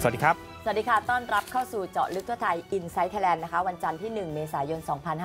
สวัสดีครับสวัสดีค่ะต้อนรับเข้าสู่เจาะลึกทั่วไทย Inside Thailand นะคะวันจันทร์ที่1 เมษายน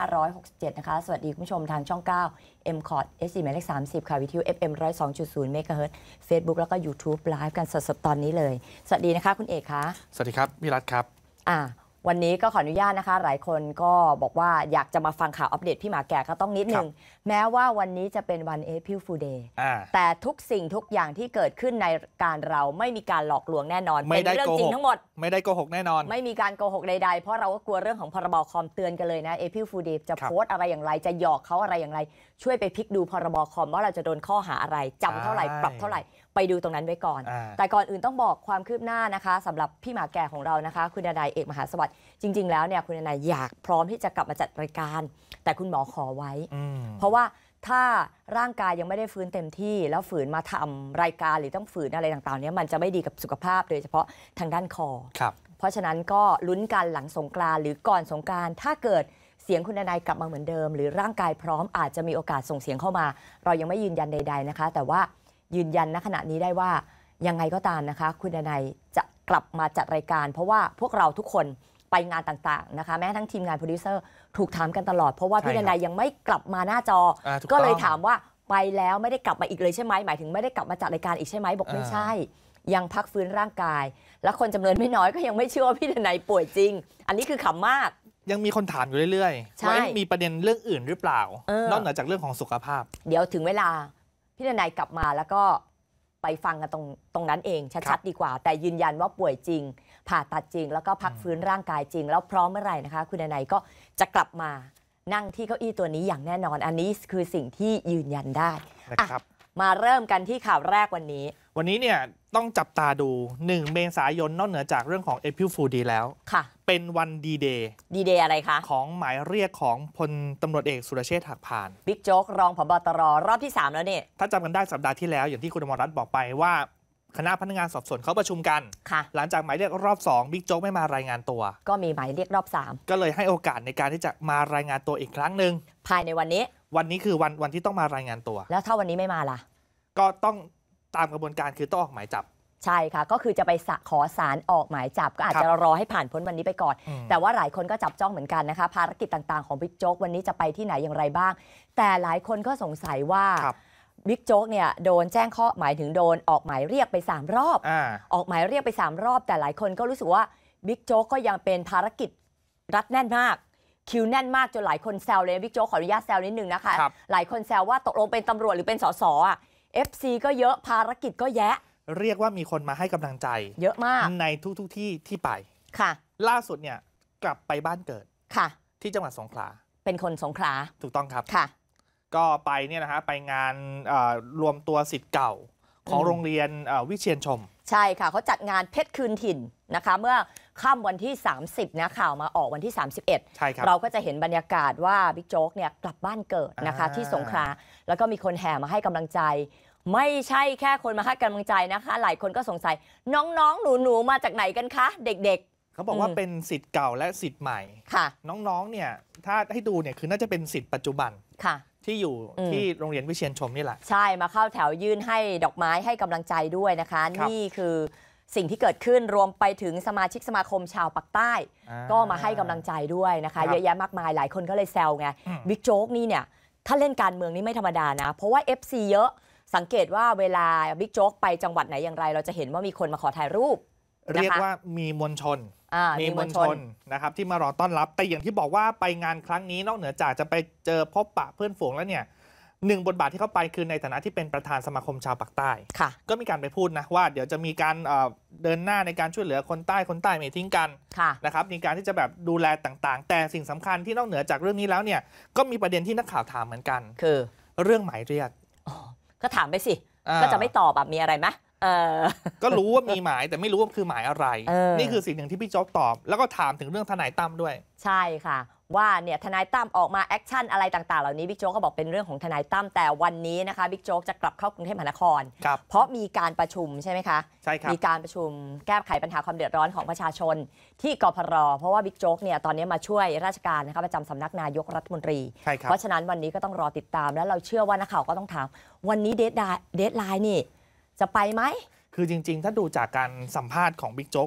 2567 นะคะสวัสดีคุณผู้ชมทางช่อง 9 MCOT SC หมายเลข 30 ค่ะวิทยุ FM 102.0 เมกะเฮิรตซ์ Facebook แล้วก็ YouTube ไลฟ์กันสดๆตอนนี้เลยสวัสดีนะคะคุณเอกคะสวัสดีครับพี่รัฐครับวันนี้ก็ขออนุญาตนะคะหลายคนก็บอกว่าอยากจะมาฟังข่าวอัปเดตพี่หมาแก่ก็ต้องนิดนึงแม้ว่าวันนี้จะเป็นวัน April Fool Day แต่ทุกสิ่งทุกอย่างที่เกิดขึ้นในการเราไม่มีการหลอกลวงแน่นอนเป็นเรื่องจริงทั้งหมดไม่ได้โกหกแน่นอนไม่มีการโกหกใดๆเพราะเราก็กลัวเรื่องของพรบคอมเตือนกันเลยนะ April Fool Day จะโพสอะไรอย่างไรจะหยอกเขาอะไรอย่างไรช่วยไปพลิกดูพรบคอมว่าเราจะโดนข้อหาอะไรจำเท่าไหร่ปรับเท่าไหร่ไปดูตรงนั้นไว้ก่อนแต่ก่อนอื่นต้องบอกความคืบหน้านะคะสำหรับพี่หมาแก่ของเรานะคะคุณดนัยเอกมหาสวัสดิ์จริงๆแล้วเนี่ยคุณดนัยอยากพร้อมที่จะกลับมาจัดรายการแต่คุณหมอขอไว้เพราะว่าถ้าร่างกายยังไม่ได้ฟื้นเต็มที่แล้วฝืนมาทำรายการหรือต้องฝืนอะไรต่างๆเนี่ยมันจะไม่ดีกับสุขภาพโดยเฉพาะทางด้านคอเพราะฉะนั้นก็ลุ้นกันหลังสงกรานต์หรือก่อนสงกรานต์ถ้าเกิดเสียงคุณดนัยกลับมาเหมือนเดิมหรือร่างกายพร้อมอาจจะมีโอกาสส่งเสียงเข้ามาเรายังไม่ยืนยันใดๆนะคะแต่ว่ายืนยันณขณะนี้ได้ว่ายังไงก็ตามนะคะคุณดนัยจะกลับมาจัดรายการเพราะว่าพวกเราทุกคนไปงานต่างๆนะคะแม้ทั้งทีมงานโปรดิวเซอร์ถูกถามกันตลอดเพราะว่าพี่ดนัยยังไม่กลับมาหน้าจอก็เลยถามว่าไปแล้วไม่ได้กลับมาอีกเลยใช่ไหมหมายถึงไม่ได้กลับมาจัดรายการอีกใช่ไหมบอกไม่ใช่ยังพักฟื้นร่างกายและคนจำนวนไม่น้อยก็ยังไม่เชื่อว่าพี่ดนัยป่วยจริงอันนี้คือขำมากยังมีคนถามอยู่เรื่อยๆว่ามีประเด็นเรื่องอื่นหรือเปล่านอกเหนือจากเรื่องของสุขภาพเดี๋ยวถึงเวลาพี่ดนัยกลับมาแล้วก็ไปฟังกันตรงนั้นเองชัดๆดีกว่าแต่ยืนยันว่าป่วยจริงผ่าตัดจริงแล้วก็พักฟื้นร่างกายจริงแล้วพร้อมเมื่อไหร่นะคะคุณดนัยก็จะกลับมานั่งที่เก้าอี้ตัวนี้อย่างแน่นอนอันนี้คือสิ่งที่ยืนยันได้นะครับมาเริ่มกันที่ข่าวแรกวันนี้เนี่ยต้องจับตาดู1 เมษายนนอกเหนือจากเรื่องของ April Fool Day แล้วค่ะเป็นวันดีเดย์อะไรคะของหมายเรียกของพลตำรวจเอกสุรเชษฐ์หักพานบิ๊กโจ๊กรองผบ.ตร.รอบที่3แล้วเนี่ยถ้าจำกันได้สัปดาห์ที่แล้วอย่างที่คุณอมรรัตน์บอกไปว่าคณะพนักงานสอบสวนเขาประชุมกันหลังจากหมายเรียกรอบ2บิ๊กโจ๊กไม่มารายงานตัวก็มีหมายเรียกรอบ3 ก็เลยให้โอกาสในการที่จะมารายงานตัวอีกครั้งหนึ่งภายในวันนี้คือวันที่ต้องมารายงานตัวแล้วถ้าวันนี้ไม่มาล่ะก็ต้องตามกระบวนการคือต้องออกหมายจับใช่ค่ะก็คือจะไปขอศาลออกหมายจับก็อาจจะรอให้ผ่านพ้นวันนี้ไปก่อนแต่ว่าหลายคนก็จับจ้องเหมือนกันนะคะภารกิจต่างๆของบิ๊กโจ๊กวันนี้จะไปที่ไหนอย่างไรบ้างแต่หลายคนก็สงสัยว่าบิ๊กโจ๊กเนี่ยโดนแจ้งข้อหมายถึงโดนออกหมายเรียกไป3รอบออกหมายเรียกไป3รอบแต่หลายคนก็รู้สึกว่าบิ๊กโจ๊กก็ยังเป็นภารกิจรัดแน่นมากคิวแน่นมากจนหลายคนแซวเลยบิ๊กโจ๊กขออนุญาตแซวนิดนึงนะคะหลายคนแซวว่าตกลงเป็นตำรวจหรือเป็นสสFC ก็เยอะภารกิจก็แยะเรียกว่ามีคนมาให้กำลังใจเยอะมากในทุกที่ไปค่ะล่าสุดเนี่ยกลับไปบ้านเกิดค่ะที่จังหวัดสงขลาเป็นคนสงขลาถูกต้องครับค่ะก็ไปเนี่ยนะฮะไปงานรวมตัวศิษย์เก่าของโรงเรียนวิเชียรชมใช่ค่ะเขาจัดงานเพชรคืนถิ่นนะคะเมื่อค่ำวันที่30นะข่าวมาออกวันที่31 ใช่ครับเราก็จะเห็นบรรยากาศว่าบิ๊กโจ๊กเนี่ยกลับบ้านเกิดนะคะที่สงขลาแล้วก็มีคนแห่มาให้กำลังใจไม่ใช่แค่คนมาให้กำลังใจนะคะหลายคนก็สงสัยน้องๆหนูๆมาจากไหนกันคะเด็กๆเขาบอกว่าเป็นศิษย์เก่าและศิษย์ใหม่ค่ะน้องๆเนี่ยถ้าให้ดูเนี่ยคือน่าจะเป็นศิษย์ปัจจุบันค่ะที่อยู่ที่โรงเรียนวิเชียรชมนี่แหละใช่มาเข้าแถวยื่นให้ดอกไม้ให้กำลังใจด้วยนะคะนี่คือสิ่งที่เกิดขึ้นรวมไปถึงสมาชิกสมาคมชาวปากใต้ก็มาให้กำลังใจด้วยนะคะเยอะแยะมากมายหลายคนก็เลยแซวไงบิ๊กโจ๊กนี่เนี่ยถ้าเล่นการเมืองนี่ไม่ธรรมดานะเพราะว่า FC เยอะสังเกตว่าเวลาบิ๊กโจ๊กไปจังหวัดไหนอย่างไรเราจะเห็นว่ามีคนมาขอถ่ายรูปเรียกว่ามีมวลชนนะครับที่มารอต้อนรับแต่อย่างที่บอกว่าไปงานครั้งนี้นอกเหนือจากจะไปเจอพบปะเพื่อนฝูงแล้วเนี่ย1 บทบาทที่เข้าไปคือในฐานะที่เป็นประธานสมาคมชาวปากใต้ก็มีการไปพูดนะว่าเดี๋ยวจะมีการเดินหน้าในการช่วยเหลือคนใต้ไม่ทิ้งกันนะครับมีการที่จะแบบดูแลต่างๆแต่สิ่งสำคัญที่นอกเหนือจากเรื่องนี้แล้วเนี่ยก็มีประเด็นที่นักข่าวถามเหมือนกันคือเรื่องหมายเรียกก็ถามไปสิก็จะไม่ตอบแบบมีอะไรไหมก็รู้ว่ามีหมายแต่ไม่รู้ว่าคือหมายอะไรนี่คือสิ่งหนึ่งที่พี่โจ๊กตอบแล้วก็ถามถึงเรื่องทนายตั้มด้วยใช่ค่ะว่าเนี่ยทนายตั้มออกมาแอคชั่นอะไรต่างๆเหล่านี้บิ๊กโจ๊กก็บอกเป็นเรื่องของทนายตั้มแต่วันนี้นะคะบิ๊กโจ๊กจะกลับเข้ากรุงเทพมหานครเพราะมีการประชุมใช่ไหมคะใช่ครับมีการประชุมแก้ไขปัญหาความเดือดร้อนของประชาชนที่กพรเพราะว่าบิ๊กโจ๊กเนี่ยตอนนี้มาช่วยราชการนะคะประจำสำนักนายกรัฐมนตรีเพราะฉะนั้นวันนี้ก็ต้องรอติดตามแล้วเราเชื่อว่านักข่าวก็ต้องถามวันนี้เดดไลน์นี่จะไปไหมคือจริงๆถ้าดูจากการสัมภาษณ์ของบิ๊กโจ๊ก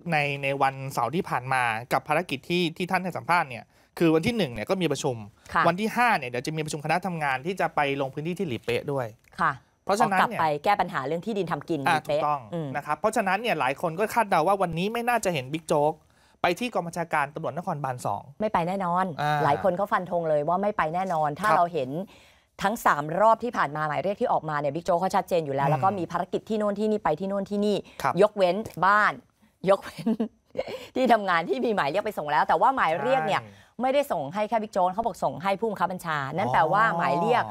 ในวันเสาร์ที่ผ่านมากับภารกิจที่ท่านให้สัมภาษณ์เนี่ยคือวันที่1เนี่ยก็มีประชุมวันที่5เนี่ยเดี๋ยวจะมีประชุมคณะทำงานที่จะไปลงพื้นที่ที่หลีเป๊ะด้วยค่ะเพราะฉะนั้นกลับไปแก้ปัญหาเรื่องที่ดินทำกินถูกต้องนะครับเพราะฉะนั้นเนี่ยหลายคนก็คาดเดาว่าวันนี้ไม่น่าจะเห็นบิ๊กโจ๊กไปที่กองบัญชาการตำรวจนครบาล2 ไม่ไปแน่นอนหลายคนเขาฟันธงเลยว่าไม่ไปแน่นอนถ้าเราเห็นทั้ง3รอบที่ผ่านมาหมายเรียกที่ออกมาเนี่ยบิ๊กโจ๊กเขาชัดเจนอยู่แล้วแล้วก็มีภารกิจที่โน่นที่นี่ไปที่โน่นที่นี่ยกเว้นบ้านยกเว้นที่ทำงานที่มีหมายเรียกไปส่งแล้วแต่ว่าหมายเรียกเนี่ยไม่ได้ส่งให้แค่บิ๊กโจ๊กเขาบอกส่งให้ผู้บังคับบัญชานั่นแปลว่าหมายเรียก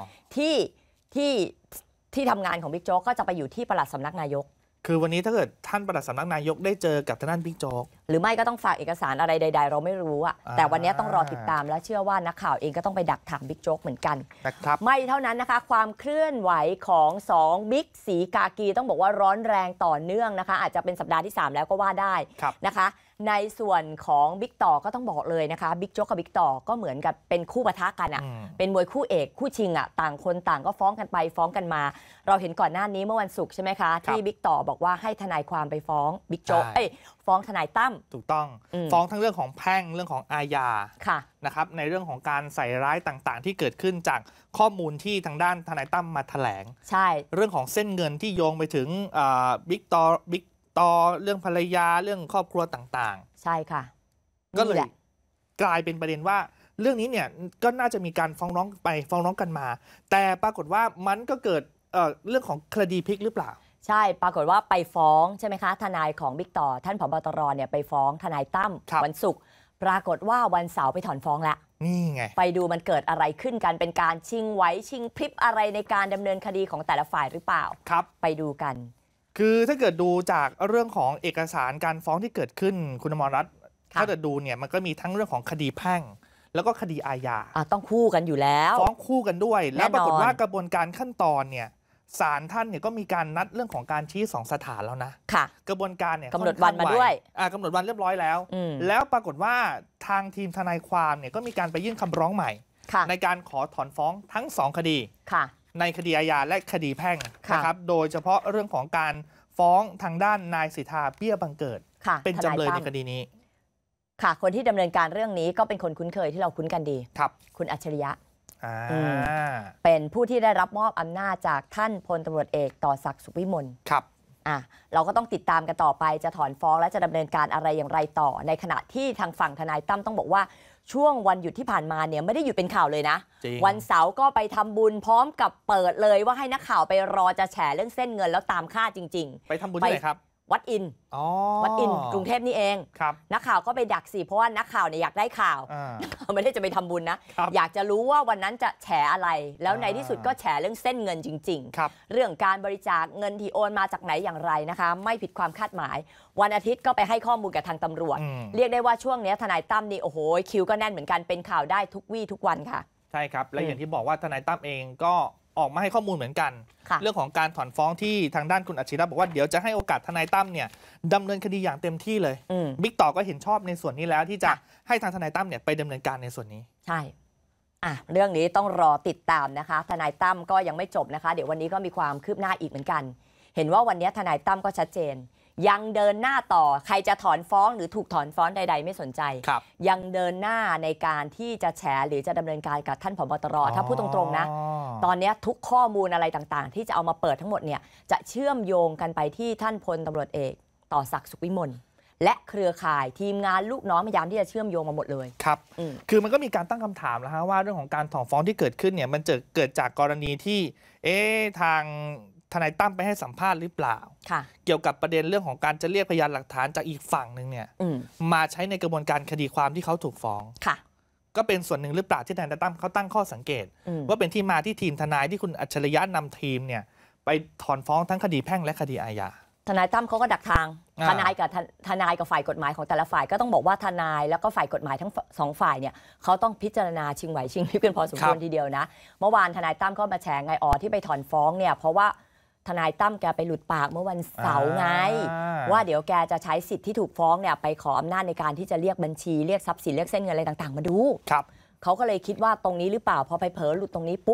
ที่ทำงานของบิ๊กโจ๊กก็จะไปอยู่ที่ปลัดสำนักนายกคือวันนี้ถ้าเกิดท่านปลัดสำนักนายกได้เจอกับท่านบิ๊กโจ๊กหรือไม่ก็ต้องฝากเอกสารอะไรใดๆเราไม่รู้อะแต่วันนี้ต้องรอติดตามและเชื่อว่านักข่าวเองก็ต้องไปดักถามบิ๊กโจ๊กเหมือนกันนะครับไม่เท่านั้นนะคะความเคลื่อนไหวของ2บิ๊กสีกากีต้องบอกว่าร้อนแรงต่อเนื่องนะคะอาจจะเป็นสัปดาห์ที่3แล้วก็ว่าได้นะคะในส่วนของบิ๊กต่อก็ต้องบอกเลยนะคะบิ๊กโจ๊กกับบิ๊กต่อก็เหมือนกับเป็นคู่ปะทะกันอ่ะเป็นมวยคู่เอกคู่ชิงอ่ะต่างคนต่างก็ฟ้องกันไปฟ้องกันมาเราเห็นก่อนหน้านี้เมื่อวันศุกร์ใช่ไหมคะที่บิ๊กต่อบอกว่าให้ทนายความไปฟ้องบิ๊กโจ๊กฟ้องทนายตั้มถูกต้องฟ้องทั้งเรื่องของแพ่งเรื่องของอาญาค่ะนะครับในเรื่องของการใส่ร้ายต่างๆที่เกิดขึ้นจากข้อมูลที่ทางด้านทนายตั้มมาแถลงใช่เรื่องของเส้นเงินที่โยงไปถึงบิ๊กต่อเรื่องภรรยาเรื่องครอบครัวต่างๆใช่ค่ะก็เลยกลายเป็นประเด็นว่าเรื่องนี้เนี่ยก็น่าจะมีการฟ้องร้องไปฟ้องร้องกันมาแต่ปรากฏว่ามันก็เกิดเรื่องของคดีพลิกหรือเปล่าใช่ปรากฏว่าไปฟ้องใช่ไหมคะทนายของบิ๊กต่อท่านผบ.ตร.เนี่ยไปฟ้องทนายตั้มวันศุกร์ปรากฏว่าวันเสาร์ไปถอนฟ้องแล้วนี่ไงไปดูมันเกิดอะไรขึ้นกันเป็นการชิงไหวชิงพริบอะไรในการดำเนินคดีของแต่ละฝ่ายหรือเปล่าครับไปดูกันคือถ้าเกิดดูจากเรื่องของเอกสารการฟ้องที่เกิดขึ้นคุณอมรรัตน์ถ้าเกิดดูเนี่ยมันก็มีทั้งเรื่องของคดีแพ่งแล้วก็คดีอาญาต้องคู่กันอยู่แล้วฟ้องคู่กันด้วยแล้วปรากฏว่ากระบวนการขั้นตอนเนี่ยศาลท่านเนี่ยก็มีการนัดเรื่องของการชี้2สถานแล้วนะค่ะกระบวนการเนี่ยกำหนดวันมาด้วยกำหนดวันเรียบร้อยแล้วปรากฏว่าทางทีมทนายความเนี่ยก็มีการไปยื่นคำร้องใหม่ในการขอถอนฟ้องทั้ง2คดีในคดีอาญาและคดีแพ่งนะครับโดยเฉพาะเรื่องของการฟ้องทางด้านนายสิทธาเบี้ยบังเกิดเป็นจำเลยในคดีนี้ค่ะคนที่ดำเนินการเรื่องนี้ก็เป็นคนคุ้นเคยที่เราคุ้นกันดีครับคุณอัจฉริยะเป็นผู้ที่ได้รับมอบอำนาจจากท่านพลตำรวจเอกต่อศักดิ์สุขวิมลครับเราก็ต้องติดตามกันต่อไปจะถอนฟ้องและจะดำเนินการอะไรอย่างไรต่อในขณะที่ทางฝั่งทนายตั้มต้องบอกว่าช่วงวันหยุดที่ผ่านมาเนี่ยไม่ได้หยุดเป็นข่าวเลยนะวันเสาร์ก็ไปทำบุญพร้อมกับเปิดเลยว่าให้นักข่าวไปรอจะแฉเรื่องเส้นเงินแล้วตามค่าจริงๆไปทำบุญที่ไหนครับวัดอินวัดอินกรุงเทพนี่เองนักข่าวก็ไปดักสิเพราะว่านักข่าวเนี่ยอยากได้ข่าวไม่ได้จะไปทำบุญนะอยากจะรู้ว่าวันนั้นจะแฉอะไรแล้วในที่สุดก็แฉเรื่องเส้นเงินจริงๆเรื่องการบริจาคเงินที่โอนมาจากไหนอย่างไรนะคะไม่ผิดความคาดหมายวันอาทิตย์ก็ไปให้ข้อมูลกับทางตำรวจเรียกได้ว่าช่วงนี้ทนายตั้มนี่โอ้โหคิวก็แน่นเหมือนกันเป็นข่าวได้ทุกวี่ทุกวันค่ะใช่ครับและอย่างที่บอกว่าทนายตั้มเองก็ออกมาให้ข้อมูลเหมือนกันเรื่องของการถอนฟ้องที่ทางด้านคุณอัจฉริยะบอกว่าเดี๋ยวจะให้โอกาสทนายตั้มเนี่ยดำเนินคดีอย่างเต็มที่เลยบิ๊กต่อก็เห็นชอบในส่วนนี้แล้วที่จะให้ทางทนายตั้มเนี่ยไปดำเนินการในส่วนนี้ใช่เรื่องนี้ต้องรอติดตามนะคะทนายตั้มก็ยังไม่จบนะคะเดี๋ยววันนี้ก็มีความคืบหน้าอีกเหมือนกันเห็นว่าวันนี้ทนายตั้มก็ชัดเจนยังเดินหน้าต่อใครจะถอนฟ้องหรือถูกถอนฟ้องใดๆไม่สนใจยังเดินหน้าในการที่จะแฉหรือจะดำเนินการกับท่านผบ.ตร.ถ้าพูดตรงๆนะตอนนี้ทุกข้อมูลอะไรต่างๆที่จะเอามาเปิดทั้งหมดเนี่ยจะเชื่อมโยงกันไปที่ท่านพลตำรวจเอกต่อศักดิ์สุขวิมลและเครือข่ายทีมงานลูกน้องพยายามที่จะเชื่อมโยงมาหมดเลยครับคือมันก็มีการตั้งคำถามแล้วฮะว่าเรื่องของการถอนฟ้องที่เกิดขึ้นเนี่ยมันจะเกิดจากกรณีที่ทางทนายตั้มไปให้สัมภาษณ์หรือเปล่าเกี่ยวกับประเด็นเรื่องของการจะเรียกพยานหลักฐานจากอีกฝั่งหนึ่งเนี่ยมาใช้ในกระบวนการคดีความที่เขาถูกฟ้องก็เป็นส่วนหนึ่งหรือเปล่าที่ทนายตั้มเขาตั้งข้อสังเกตว่าเป็นที่มาที่ทีมทนายที่คุณอัจฉริยะนำทีมเนี่ยไปถอนฟ้องทั้งคดีแพ่งและคดีอาญาทนายตั้มเขาก็ดักทางทนายกับฝ่ายกฎหมายของแต่ละฝ่ายก็ต้องบอกว่าทนายแล้วก็ฝ่ายกฎหมายทั้ง2ฝ่ายเนี่ยเขาต้องพิจารณาชิงไหวชิงพริบกันพอสมควรทีเดียวนะเมื่อวานทนายตั้มก็มาแฉไงที่ไปถอนฟ้องเนี่ยเพราะว่าทนายตั้มแกไปหลุดปากเมื่อวันเสาร์ไงว่าเดี๋ยวแกจะใช้สิทธิ์ที่ถูกฟ้องเนี่ยไปขออำนาจในการที่จะเรียกบัญชีเรียกทรัพย์สินเรียกเส้นเงินอะไรต่างๆมาดูเขาก็เลยคิดว่าตรงนี้หรือเปล่าพอไปเผลอหลุดตรงนี้ปุ๊บ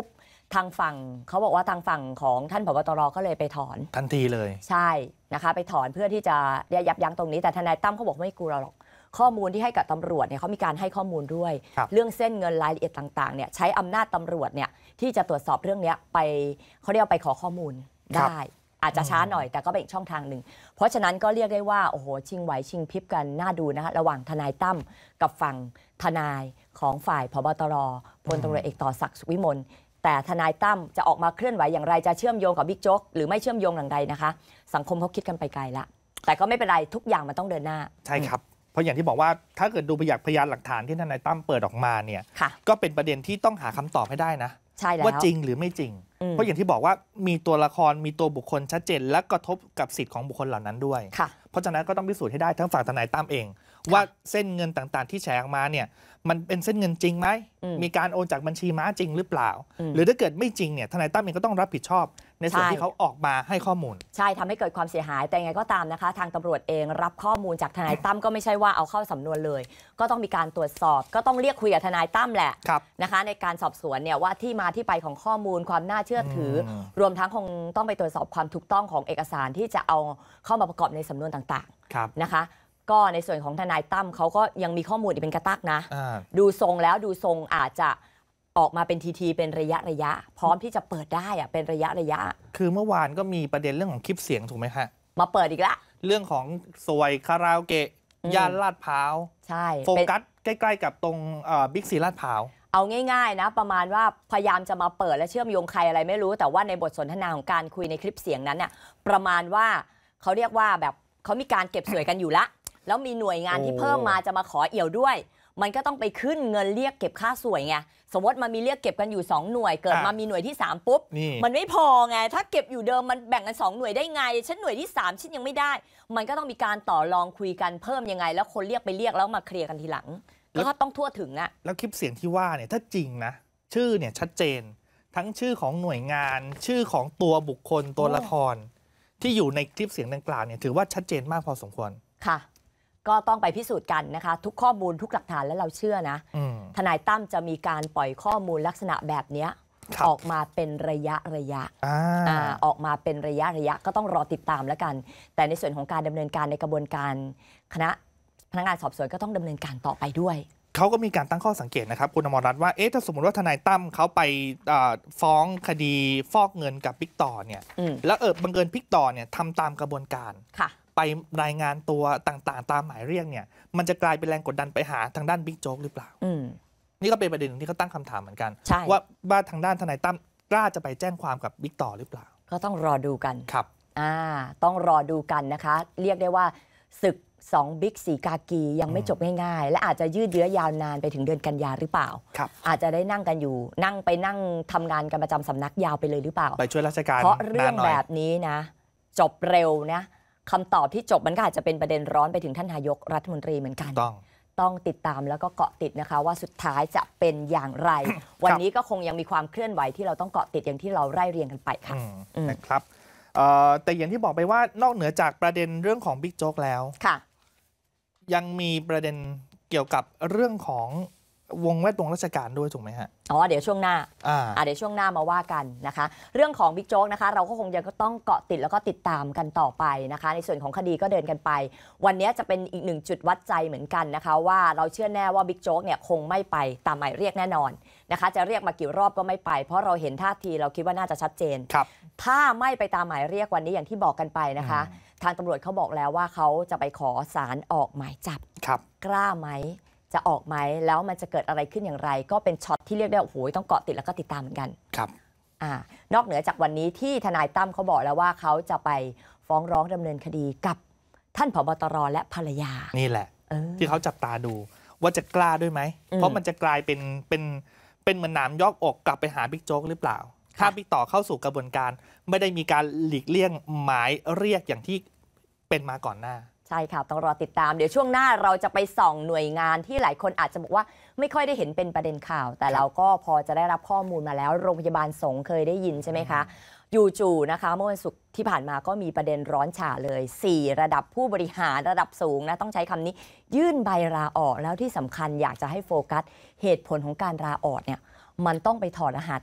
ทางฝั่งเขาบอกว่าทางฝั่งของท่านผบ.ตร.ก็เลยไปถอนทันทีเลยใช่นะคะไปถอนเพื่อที่จะยับยั้งตรงนี้แต่ทนายตั้มเขาบอกไม่กลัวหรอกข้อมูลที่ให้กับตำรวจเนี่ยเขามีการให้ข้อมูลด้วยเรื่องเส้นเงินรายละเอียดต่างๆเนี่ยใช้อำนาจตำรวจเนี่ยที่จะตรวจสอบเรื่องนี้ไปเขาเรียกไปขอข้อมูลได้อาจจะช้าหน่อยแต่ก็เป็นอีกช่องทางหนึ่งเพราะฉะนั้นก็เรียกได้ว่าโอ้โหชิงไหวชิงพริบกันน่าดูนะคะระหว่างทนายตั้มกับฝั่งทนายของฝ่ายผบ.ตร.พลตำรวจเอกต่อศักดิ์สุขวิมลแต่ทนายตั้มจะออกมาเคลื่อนไหวอย่างไรจะเชื่อมโยงกับบิ๊กโจ๊กหรือไม่เชื่อมโยงอย่างไรนะคะสังคมเขาคิดกันไปไกลละแต่ก็ไม่เป็นไรทุกอย่างมันต้องเดินหน้าใช่ครับเพราะอย่างที่บอกว่าถ้าเกิดดูพยานหลักฐานที่ทนายตั้มเปิดออกมาเนี่ยก็เป็นประเด็นที่ต้องหาคำตอบให้ได้นะว่าจริงหรือไม่จริงเพราะอย่างที่บอกว่ามีตัวละครมีตัวบุคคลชัดเจนและกระทบกับสิทธิ์ของบุคคลเหล่านั้นด้วยเพราะฉะนั้นก็ต้องพิสูจน์ให้ได้ทั้งฝั่งทนายตั้มเองว่าเส้นเงินต่างๆที่แฉออกมาเนี่ยมันเป็นเส้นเงินจริงไหมมีการโอนจากบัญชีม้าจริงหรือเปล่าหรือถ้าเกิดไม่จริงเนี่ยทนายตั้มเองก็ต้องรับผิดชอบในส่วนที่เขาออกมาให้ข้อมูลใช่ทำให้เกิดความเสียหายแต่ยังไงก็ตามนะคะทางตำรวจเองรับข้อมูลจากทนายตั้มก็ไม่ใช่ว่าเอาเข้าสำนวนเลยก็ต้องมีการตรวจสอบก็ต้องเรียกคุยกับทนายตั้มแหละนะคะในการสอบสวนเนี่ยว่าที่มาที่ไปของข้อมูลความน่าเชื่อถือรวมทั้งคงต้องไปตรวจสอบความถูกต้องของเอกสารที่จะเอาเข้ามาประกอบในสำนวนต่างๆนะคะก็ในส่วนของทนายตั้มเขาก็ยังมีข้อมูลอีกเป็นกระตักนะดูทรงแล้วดูทรงอาจจะออกมาเป็นทีเป็นระยะพร้อมที่จะเปิดได้อะเป็นระยะคือเมื่อวานก็มีประเด็นเรื่องของคลิปเสียงถูกไหมคะมาเปิดอีกละเรื่องของซวยคาราโอเกะย่านลาดพร้าวใช่โฟกัสใกล้ๆกับตรงบิ๊กซีลาดพร้าวเอาง่ายๆนะประมาณว่าพยายามจะมาเปิดและเชื่อมโยงใครอะไรไม่รู้แต่ว่าในบทสนทนาของการคุยในคลิปเสียงนั้นเนี่ยประมาณว่าเขาเรียกว่าแบบเขามีการเก็บสวยกันอยู่ละแล้วมีหน่วยงานที่เพิ่มมาจะมาขอเอี่ยวด้วยมันก็ต้องไปขึ้นเงินเรียกเก็บค่าสวยไงสมมติมันมีเรียกเก็บกันอยู่2หน่วยเกิดมามีหน่วยที่3ปุ๊บมันไม่พอไงถ้าเก็บอยู่เดิมมันแบ่งกัน2หน่วยได้ไงฉันหน่วยที่3ฉันยังไม่ได้มันก็ต้องมีการต่อรองคุยกันเพิ่มยังไงแล้วคนเรียกไปเรียกแล้วมาเคลียร์กันทีหลังก็ต้องทั่วถึงอะแล้วคลิปเสียงที่ว่าเนี่ยถ้าจริงนะชื่อเนี่ยชัดเจนทั้งชื่อของหน่วยงานชื่อของตัวบุคคลตัวละครที่อยู่ในคลิปเสียงดังกล่าวเนี่ยถือว่าชัดเจนมากพอสมควรค่ะก็ต้องไปพิสูจน์กันนะคะทุกข้อมูลทุกหลักฐานแล้วเราเชื่อนะทนายตั้มจะมีการปล่อยข้อมูลลักษณะแบบนี้ออกมาเป็นระยะออกมาเป็นระยะก็ต้องรอติดตามแล้วกันแต่ในส่วนของการดำเนินการในกระบวนการคณะพนักงานสอบสวนก็ต้องดำเนินการต่อไปด้วยเขาก็มีการตั้งข้อสังเกตนะครับคุณอมรรัตน์ว่าถ้าสมมติว่าทนายตั้มเขาไปฟ้องคดีฟอกเงินกับบิ๊กต่อเนี่ยแล้วบังเอิญบิ๊กต่อเนี่ยทำตามกระบวนการไปรายงานตัวต่างๆตามหมายเรียกเนี่ยมันจะกลายเป็นแรงกดดันไปหาทางด้านบิ๊กโจ๊กหรือเปล่านี่ก็เป็นประเด็นที่เขาตั้งคำถามเหมือนกันว่าทางด้านทนายตั้มกล้าจะไปแจ้งความกับบิ๊กต่อหรือเปล่าก็ต้องรอดูกันครับต้องรอดูกันนะคะเรียกได้ว่าศึก2บิ๊กสีกากียังไม่จบง่ายๆและอาจจะยืดเยื้อยาวนานไปถึงเดือนกันยาหรือเปล่าอาจจะได้นั่งกันอยู่นั่งทำงานกันประจำสำนักยาวไปเลยหรือเปล่าไปช่วยราชการเพราะเรื่องแบบนี้นะจบเร็วนะคำตอบที่จบมันก็อาจจะเป็นประเด็นร้อนไปถึงท่านนายกรัฐมนตรีเหมือนกันต้องติดตามแล้วก็เกาะติดนะคะว่าสุดท้ายจะเป็นอย่างไรวันนี้ก็คงยังมีความเคลื่อนไหวที่เราต้องเกาะติดอย่างที่เราไล่เรียงกันไปค่ะนะครับแต่อย่างที่บอกไปว่านอกเหนือจากประเด็นเรื่องของบิ๊กโจ๊กแล้วยังมีประเด็นเกี่ยวกับเรื่องของวงแวดวงราชการด้วยถูกไหมฮะเดี๋ยวช่วงหน้าเดี๋ยวช่วงหน้ามาว่ากันนะคะเรื่องของบิ๊กโจ๊กนะคะเราก็คงยังต้องเกาะติดแล้วก็ติดตามกันต่อไปนะคะในส่วนของคดีก็เดินกันไปวันนี้จะเป็นอีก1จุดวัดใจเหมือนกันนะคะว่าเราเชื่อแน่ว่าบิ๊กโจ๊กเนี่ยคงไม่ไปตามหมายเรียกแน่นอนนะคะจะเรียกมากี่รอบก็ไม่ไปเพราะเราเห็นท่าทีเราคิดว่าน่าจะชัดเจนถ้าไม่ไปตามหมายเรียกวันนี้อย่างที่บอกกันไปนะคะทางตำรวจเขาบอกแล้วว่าเขาจะไปขอศาลออกหมายจับกล้าไหมจะออกไหมแล้วมันจะเกิดอะไรขึ้นอย่างไรก็เป็นช็อตที่เรียกได้โอ้โหต้องเกาะติดแล้วก็ติดตามเหมือนกันครับนอกเหนือจากวันนี้ที่ทนายตั้มเขาบอกแล้วว่าเขาจะไปฟ้องร้องดำเนินคดีกับท่านผบ.ตร.และภรรยานี่แหละที่เขาจับตาดูว่าจะกล้าด้วยไหมเพราะมันจะกลายเป็นเหมือนหนามยอกอกกลับไปหาบิ๊กโจ๊กหรือเปล่าถ้าบิ๊กต่อเข้าสู่กระบวนการไม่ได้มีการหลีกเลี่ยงหมายเรียกอย่างที่เป็นมาก่อนหน้าใช่ค่ะต้องรอติดตามเดี๋ยวช่วงหน้าเราจะไปส่องหน่วยงานที่หลายคนอาจจะบอกว่าไม่ค่อยได้เห็นเป็นประเด็นข่าวแต่เราก็พอจะได้รับข้อมูลมาแล้วโรงพยาบาลสงฆ์เคยได้ยินใช่ไหมคะอยู่จู่นะคะเมื่อวันศุกร์ที่ผ่านมาก็มีประเด็นร้อนฉ่าเลย4ระดับผู้บริหารระดับสูงนะต้องใช้คำนี้ยื่นใบลาออกแล้วที่สำคัญอยากจะให้โฟกัสเหตุผลของการลาออกเนี่ยมันต้องไปถอดรหัส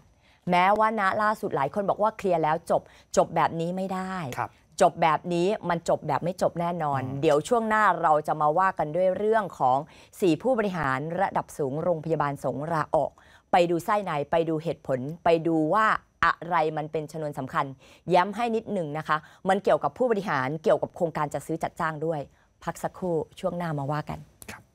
แม้ว่าณล่าสุดหลายคนบอกว่าเคลียร์แล้วจบแบบนี้ไม่ได้จบแบบนี้มันจบแบบไม่จบแน่นอนเดี๋ยวช่วงหน้าเราจะมาว่ากันด้วยเรื่องของ4ผู้บริหารระดับสูงโรงพยาบาลสงฆ์ลาออกไปดูไส้ในไปดูเหตุผลไปดูว่าอะไรมันเป็นชนวนสำคัญย้ำให้นิดหนึ่งนะคะมันเกี่ยวกับผู้บริหารเกี่ยวกับโครงการจัดซื้อจัดจ้างด้วยพักสักครู่ช่วงหน้ามาว่ากัน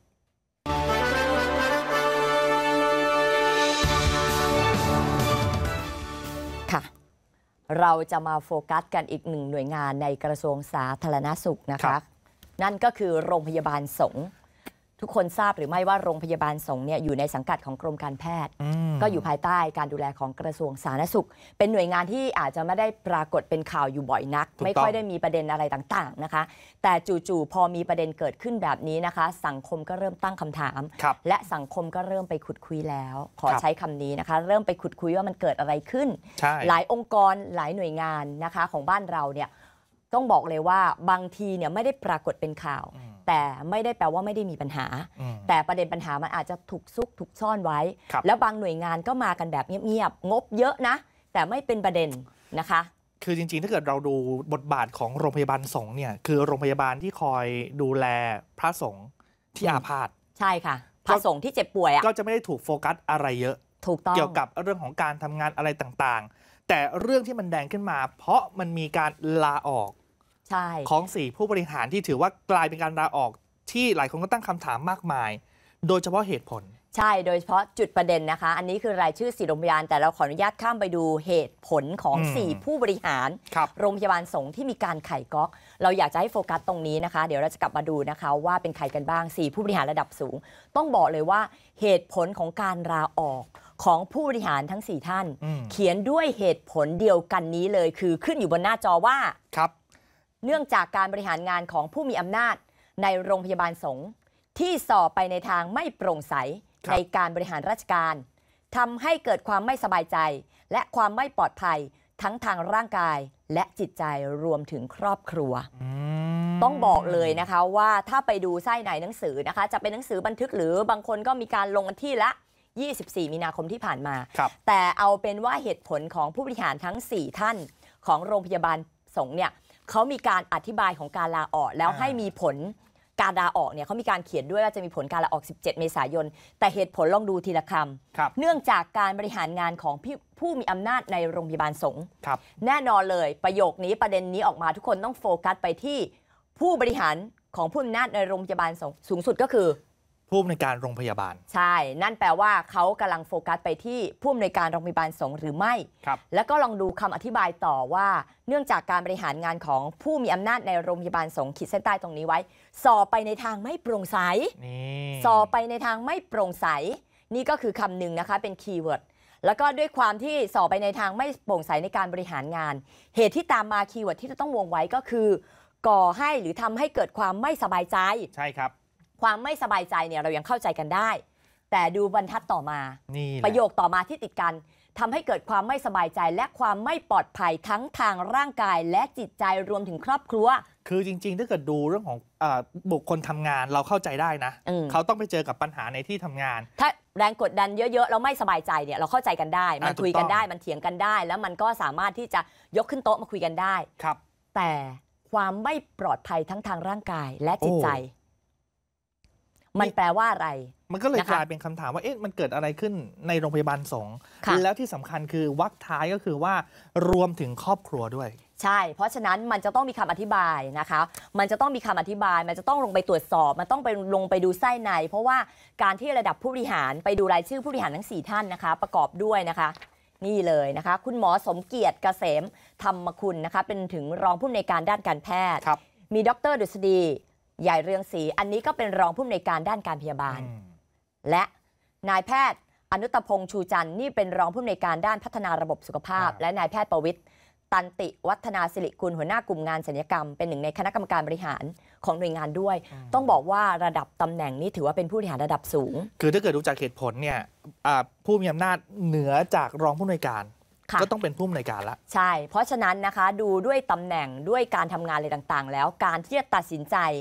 ค่ะเราจะมาโฟกัสกันอีกหนึ่งหน่วยงานในกระทรวงสาธารณสุขนะคะนั่นก็คือโรงพยาบาลสงฆ์ทุกคนทราบหรือไม่ว่าโรงพยาบาลสงฆ์เนี่ยอยู่ในสังกัดของกรมการแพทย์ก็อยู่ภายใต้การดูแลของกระทรวงสาธารณสุขเป็นหน่วยงานที่อาจจะไม่ได้ปรากฏเป็นข่าวอยู่บ่อยนักไม่ค่อยได้มีประเด็นอะไรต่างๆนะคะแต่จู่ๆพอมีประเด็นเกิดขึ้นแบบนี้นะคะสังคมก็เริ่มตั้งคำถามและสังคมก็เริ่มไปขุดคุยแล้วขอใช้คำนี้นะคะเริ่มไปขุดคุยว่ามันเกิดอะไรขึ้นหลายองค์กรหลายหน่วยงานนะคะของบ้านเราเนี่ยต้องบอกเลยว่าบางทีเนี่ยไม่ได้ปรากฏเป็นข่าวแต่ไม่ได้แปลว่าไม่ได้มีปัญหาแต่ประเด็นปัญหามันอาจจะถูกซุกถูกซ่อนไว้แล้วบางหน่วยงานก็มากันแบบเงียบๆงบเยอะนะแต่ไม่เป็นประเด็นนะคะคือจริงๆถ้าเกิดเราดูบทบาทของโรงพยาบาลสงฆ์เนี่ยคือโรงพยาบาลที่คอยดูแลพระสงฆ์ที่อาพาธใช่ค่ะพระสงฆ์ที่เจ็บป่วยก็จะไม่ได้ถูกโฟกัสอะไรเยอะถูกต้องเกี่ยวกับเรื่องของการทำงานอะไรต่างๆแต่เรื่องที่มันแดงขึ้นมาเพราะมันมีการลาออกของ4ผู้บริหารที่ถือว่ากลายเป็นการลาออกที่หลายคนก็ตั้งคำถามมากมายโดยเฉพาะเหตุผลใช่โดยเฉพาะจุดประเด็นนะคะอันนี้คือรายชื่อ4โรงพยาบาลแต่เราขออนุญาตข้ามไปดูเหตุผลของ4ผู้บริหารโรงพยาบาลสงฆ์ที่มีการไขก๊อกเราอยากจะให้โฟกัสตรงนี้นะคะเดี๋ยวเราจะกลับมาดูนะคะว่าเป็นใครกันบ้าง4ผู้บริหารระดับสูงต้องบอกเลยว่าเหตุผลของการลาออกของผู้บริหารทั้ง4ท่านเขียนด้วยเหตุผลเดียวกันนี้เลยคือขึ้นอยู่บนหน้าจอว่าเนื่องจากการบริหารงานของผู้มีอำนาจในโรงพยาบาลสงฆ์ที่ส่อไปในทางไม่โปร่งใสในการบริหารราชการทำให้เกิดความไม่สบายใจและความไม่ปลอดภัยทั้งทางร่างกายและจิตใจรวมถึงครอบครัวต้องบอกเลยนะคะว่าถ้าไปดูไส้ในหนังสือนะคะจะเป็นหนังสือบันทึกหรือบางคนก็มีการลงวันที่ละ24 มีนาคมที่ผ่านมาแต่เอาเป็นว่าเหตุผลของผู้บริหารทั้ง4ท่านของโรงพยาบาลสงฆ์เนี่ยเขามีการอธิบายของการลาออกแล้วให้มีผลการลาออกเนี่ยเขามีการเขียนด้วยว่าจะมีผลการลาออก 17 เมษายนแต่เหตุผลลองดูทีละคำเนื่องจากการบริหารงานของผู้มีอำนาจในโรงพยาบาลสงฆ์แน่นอนเลยประโยคนี้ประเด็นนี้ออกมาทุกคนต้องโฟกัสไปที่ผู้บริหารของผู้มีอำนาจในโรงพยาบาลสงฆ์สูงสุดก็คือผู้อำนวยการโรงพยาบาลใช่นั่นแปลว่าเขากำลังโฟกัสไปที่ผู้อำนวยการโรงพยาบาลสงฆ์หรือไม่แล้วก็ลองดูคำอธิบายต่อว่าเนื่องจากการบริหารงานของผู้มีอำนาจในโรงพยาบาลสงฆ์ขีดเส้นใต้ตรงนี้ไว้ส่อไปในทางไม่โปร่งใสส่อไปในทางไม่โปร่งใสนี่ก็คือคำหนึ่งนะคะเป็นคีย์เวิร์ดแล้วก็ด้วยความที่ส่อไปในทางไม่โปร่งใสในการบริหารงานเหตุที่ตามมาคีย์เวิร์ดที่จะต้องวงไว้ก็คือก่อให้หรือทำให้เกิดความไม่สบายใจใช่ครับความไม่สบายใจเนี่ยเรายังเข้าใจกันได้แต่ดูบรรทัดต่อมาประโยคต่อมาที่ติดกันทำให้เกิดความไม่สบายใจและความไม่ปลอดภัยทั้งทางร่างกายและจิตใจรวมถึงครอบครัวคือจริงๆถ้าเกิดดูเรื่องของบุคคลทำงานเราเข้าใจได้นะเขาต้องไปเจอกับปัญหาในที่ทำงานถ้าแรงกดดันเยอะๆเราไม่สบายใจเนี่ยเราเข้าใจกันได้มันคุยกันได้มันเถียงกันได้แล้วมันก็สามารถที่จะยกขึ้นโต๊ะมาคุยกันได้แต่ความไม่ปลอดภัยทั้งทางร่างกายและจิตใจมันแปลว่าอะไรมันก็เลยกลายเป็นคำถามว่าเอ๊ะมันเกิดอะไรขึ้นในโรงพยาบาลสงฆ์แล้วที่สำคัญคือวรรคท้ายก็คือว่ารวมถึงครอบครัวด้วยใช่เพราะฉะนั้นมันจะต้องมีคำอธิบายนะคะมันจะต้องมีคำอธิบายมันจะต้องลงไปตรวจสอบมันต้องไปลงไปดูไส้ในเพราะว่าการที่ระดับผู้บริหารไปดูรายชื่อผู้บริหารทั้ง4ท่านนะคะประกอบด้วยนะคะนี่เลยนะคะคุณหมอสมเกียรติเกษมธรรมคุณนะคะเป็นถึงรองผู้อำนวยการด้านการแพทย์มีดร.ดุษฎีใหญ่เรืองศรีอันนี้ก็เป็นรองผู้อำนวยการด้านการพยาบาลและนายแพทย์อนุตพงษ์ชูจันทร์นี่เป็นรองผู้อำนวยการด้านพัฒนาระบบสุขภาพและนายแพทย์ประวิตรตันติวัฒนาศิริกุลหัวหน้ากลุ่มงานศัลยกรรมเป็นหนึ่งในคณะกรรมการบริหารของหน่วยงานด้วยต้องบอกว่าระดับตำแหน่งนี้ถือว่าเป็นผู้บริหารระดับสูงคือถ้าเกิดดูจากเหตุผลเนี่ยผู้มีอำนาจเหนือจากรองผู้อำนวยการก็ต้องเป็นผู้อำนวยการละใช่เพราะฉะนั้นนะคะดูด้วยตำแหน่งด้วยการทำงานอะไรต่างๆแล้วการที่จะตัดสินใจ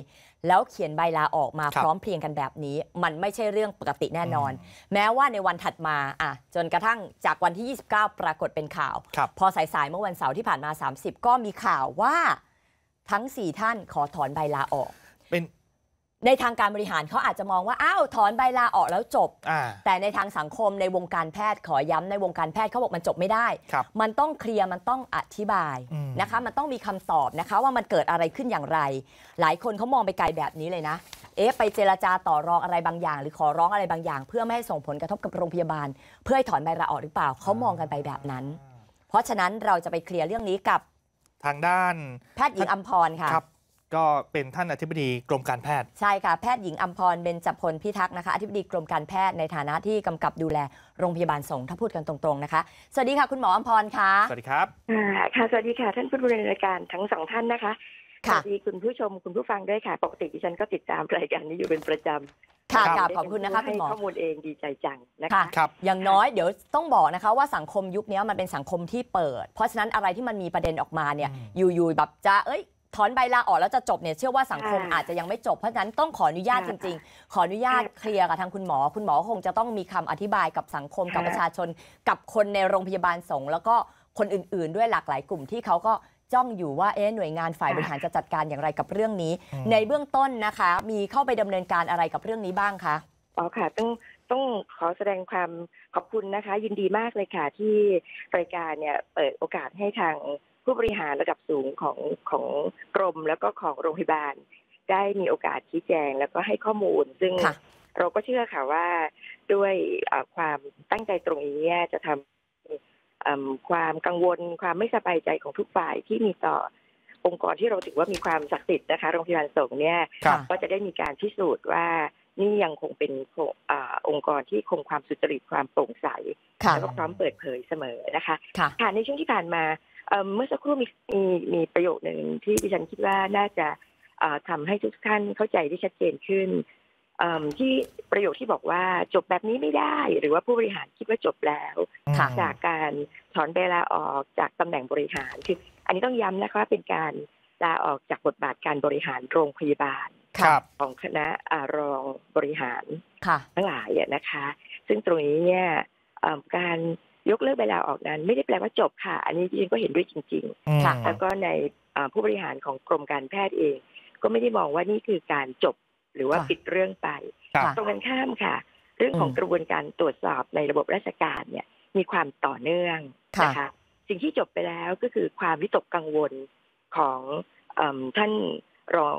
แล้วเขียนใบลาออกมาพร้อมเพรียงกันแบบนี้มันไม่ใช่เรื่องปกติแน่นอนแม้ว่าในวันถัดมาจนกระทั่งจากวันที่29ปรากฏเป็นข่าวพอสายๆเมื่อวันเสาร์ที่ผ่านมา30ก็มีข่าวว่าทั้ง4ท่านขอถอนใบลาออกเป็นในทางการบริหารเขาอาจจะมองว่าอ้าวถอนใบลาออกแล้วจบแต่ในทางสังคมในวงการแพทย์ขอย้ำในวงการแพทย์เขาบอกมันจบไม่ได้มันต้องเคลียร์มันต้องอธิบายนะคะมันต้องมีคำตอบนะคะว่ามันเกิดอะไรขึ้นอย่างไรหลายคนเขามองไปไกลแบบนี้เลยนะไปเจรจาต่อรองอะไรบางอย่างหรือขอร้องอะไรบางอย่างเพื่อไม่ให้ส่งผลกระทบกับโรงพยาบาลเพื่อให้ถอนใบลาออกหรือเปล่าเขามองกันไปแบบนั้นเพราะฉะนั้นเราจะไปเคลียร์เรื่องนี้กับทางด้านแพทย์หญิงอัมพรค่ะก็เป็นท่านอธิบดีกรมการแพทย์ใช่ค่ะแพทย์หญิงอัมพรเบญจพลพิทักษ์นะคะอธิบดีกรมการแพทย์ในฐานะที่กำกับดูแลโรงพยาบาลสงฆ์ถ้าพูดกันตรงๆนะคะสวัสดีค่ะคุณหมออัมพรค่ะสวัสดีครับค่ะสวัสดีค่ะท่านผู้บริหารรายการทั้งสองท่านนะคะสวัสดีคุณผู้ชมคุณผู้ฟังด้วยค่ะปกติดิฉันก็ติดตามรายการนี้อยู่เป็นประจำค่ะขอบคุณนะคะคุณหมอให้ข้อมูลเองดีใจจังนะคะอย่างน้อยเดี๋ยวต้องบอกนะคะว่าสังคมยุคนี้มันเป็นสังคมที่เปิดเพราะฉะนั้นอะไรที่มันมีประเด็นออกมาเนี่ยอยู่ๆแบบจะถอนใบลาออกแล้วจะจบเนี่ยเชื่อว่าสังคมอาจจะยังไม่จบเพราะฉะนั้นต้องขออนุญาตจริงๆขออนุญาตเคลียร์กับทางคุณหมอคงจะต้องมีคำอธิบายกับสังคมกับประชาชนกับคนในโรงพยาบาลสงฆ์แล้วก็คนอื่นๆด้วยหลากหลายกลุ่มที่เขาก็จ้องอยู่ว่าหน่วยงานฝ่ายบริหารจะจัดการอย่างไรกับเรื่องนี้ในเบื้องต้นนะคะมีเข้าไปดำเนินการอะไรกับเรื่องนี้บ้างคะค่ะต้องขอแสดงความขอบคุณนะคะยินดีมากเลยค่ะที่รายการเนี่ยเปิดโอกาสให้ทางผู้บริหารระดับสูงของกรมแล้วก็ของโรงพยาบาลได้มีโอกาสชี้แจงแล้วก็ให้ข้อมูลซึ่งเราก็เชื่อค่ะว่าด้วยความตั้งใจตรงนี้จะทำความกังวลความไม่สบายใจของทุกฝ่ายที่มีต่อองค์กรที่เราถือว่ามีความศักดิ์สิทธิ์นะคะโรงพยาบาลสงฆ์เนี่ยก็จะได้มีการพิสูจน์ว่านี่ยังคงเป็นองค์กรที่คงความสุจริตความโปร่งใสแล้วก็พร้อมเปิดเผยเสมอนะคะในช่วงที่ผ่านมาเมื่อสักครู่มีประโยคหนึ่งที่ดิฉันคิดว่าน่าจะทำให้ทุกท่านเข้าใจได้ชัดเจนขึ้นที่ประโยคที่บอกว่าจบแบบนี้ไม่ได้หรือว่าผู้บริหารคิดว่าจบแล้วจากการถอนใบลาออกจากตำแหน่งบริหารคืออันนี้ต้องย้ำนะคะว่าเป็นการลาออกจากบทบาทการบริหารโรงพยาบาลของคณะรองบริหารทั้งหลายนะคะซึ่งตรงนี้เนี่ยการยกเลิกใบลาออกนั้นไม่ได้แปลว่าจบค่ะอันนี้ดิฉันก็เห็นด้วยจริงๆแล้วก็ในผู้บริหารของกรมการแพทย์เองก็ไม่ได้มองว่านี่คือการจบหรือว่าปิดเรื่องไปตรงกันข้ามค่ะเรื่องของกระบวนการตรวจสอบในระบบราชการเนี่ยมีความต่อเนื่องนะคะสิ่งที่จบไปแล้วก็คือความวิตกกังวลของท่านรอง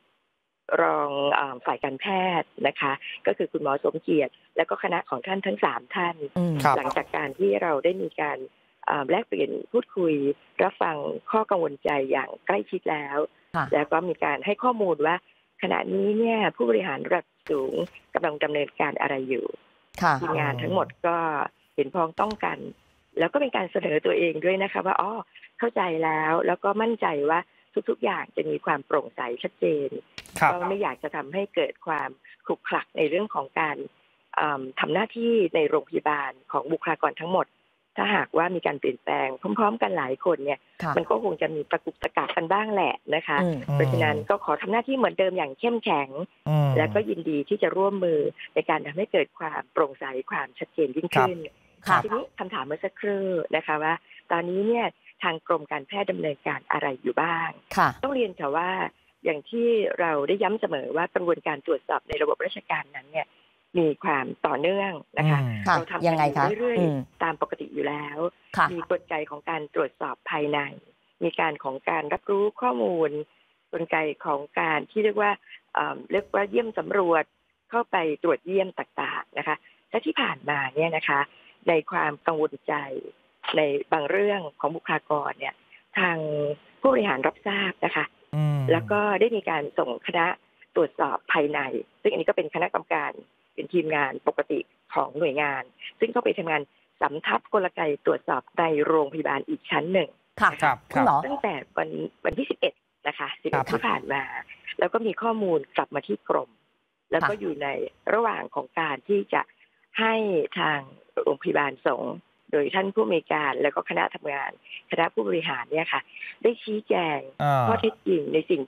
ฝ่ายการแพทย์นะคะก็คือคุณหมอสมเกียรติและก็คณะของท่านทั้ง3ท่านหลังจากการที่เราได้มีการแลกเปลี่ยนพูดคุยรับฟังข้อกังวลใจอย่างใกล้ชิดแล้วแล้วก็มีการให้ข้อมูลว่าขณะนี้เนี่ยผู้บริหารระดับสูงกำลังดำเนินการอะไรอยู่ทีมงานทั้งหมดก็เห็นพ้องต้องกันแล้วก็เป็นการเสนอตัวเองด้วยนะคะว่าเข้าใจแล้วก็มั่นใจว่าทุกๆอย่างจะมีความโปร่งใสชัดเจนก็ไม่อยากจะทำให้เกิดความขลุกขลักในเรื่องของการทำหน้าที่ในโรงพยาบาลของบุคลากรทั้งหมดถ้าหากว่ามีการเปลี่ยนแปลงพร้อมๆกันหลายคนเนี่ยมันก็คงจะมีตะกุกตะกักกันบ้างแหละนะคะเพราะฉะนั้นก็ขอทำหน้าที่เหมือนเดิมอย่างเข้มแข็งและก็ยินดีที่จะร่วมมือในการทำให้เกิดความโปร่งใสความชัดเจนยิ่งขึ้นทีนี้คำถามเมื่อสักครู่นะคะว่าตอนนี้เนี่ยทางกรมการแพทย์ดำเนินการอะไรอยู่บ้างต้องเรียนค่ะว่าอย่างที่เราได้ย้ำเสมอว่ากระบวนการตรวจสอบในระบบราชการนั้นเนี่ยมีความต่อเนื่องนะคะเราทำกันเรื่อยๆตามปกติอยู่แล้วมีกลไกของการตรวจสอบภายในมีของการรับรู้ข้อมูลกลไกของการที่เรียกว่าเยี่ยมสำรวจเข้าไปตรวจเยี่ยมต่างๆนะคะและที่ผ่านมาเนี่ยนะคะในความกังวลใจในบางเรื่องของบุคลากรเนี่ยทางผู้บริหารรับทราบนะคะแล้วก็ได้มีการส่งคณะตรวจสอบภายในซึ่งอันนี้ก็เป็นคณะกรรมการเป็นทีมงานปกติของหน่วยงานซึ่งเข้าไปทำงานสำทับกลไกตรวจสอบในโรงพยาบาลอีกชั้นหนึ่งครับตั้งแต่วันที่11นะคะ11ที่ผ่านมาแล้วก็มีข้อมูลกลับมาที่กรมแล้วก็อยู่ในระหว่างของการที่จะให้ทางโรงพยาบาลสงฆ์โดยท่านผู้อำนวยการแล้วก็คณะทำงานคณะผู้บริหารเนี่ยค่ะได้ชี้แจงข้อเท็จจริงในสิ่งที่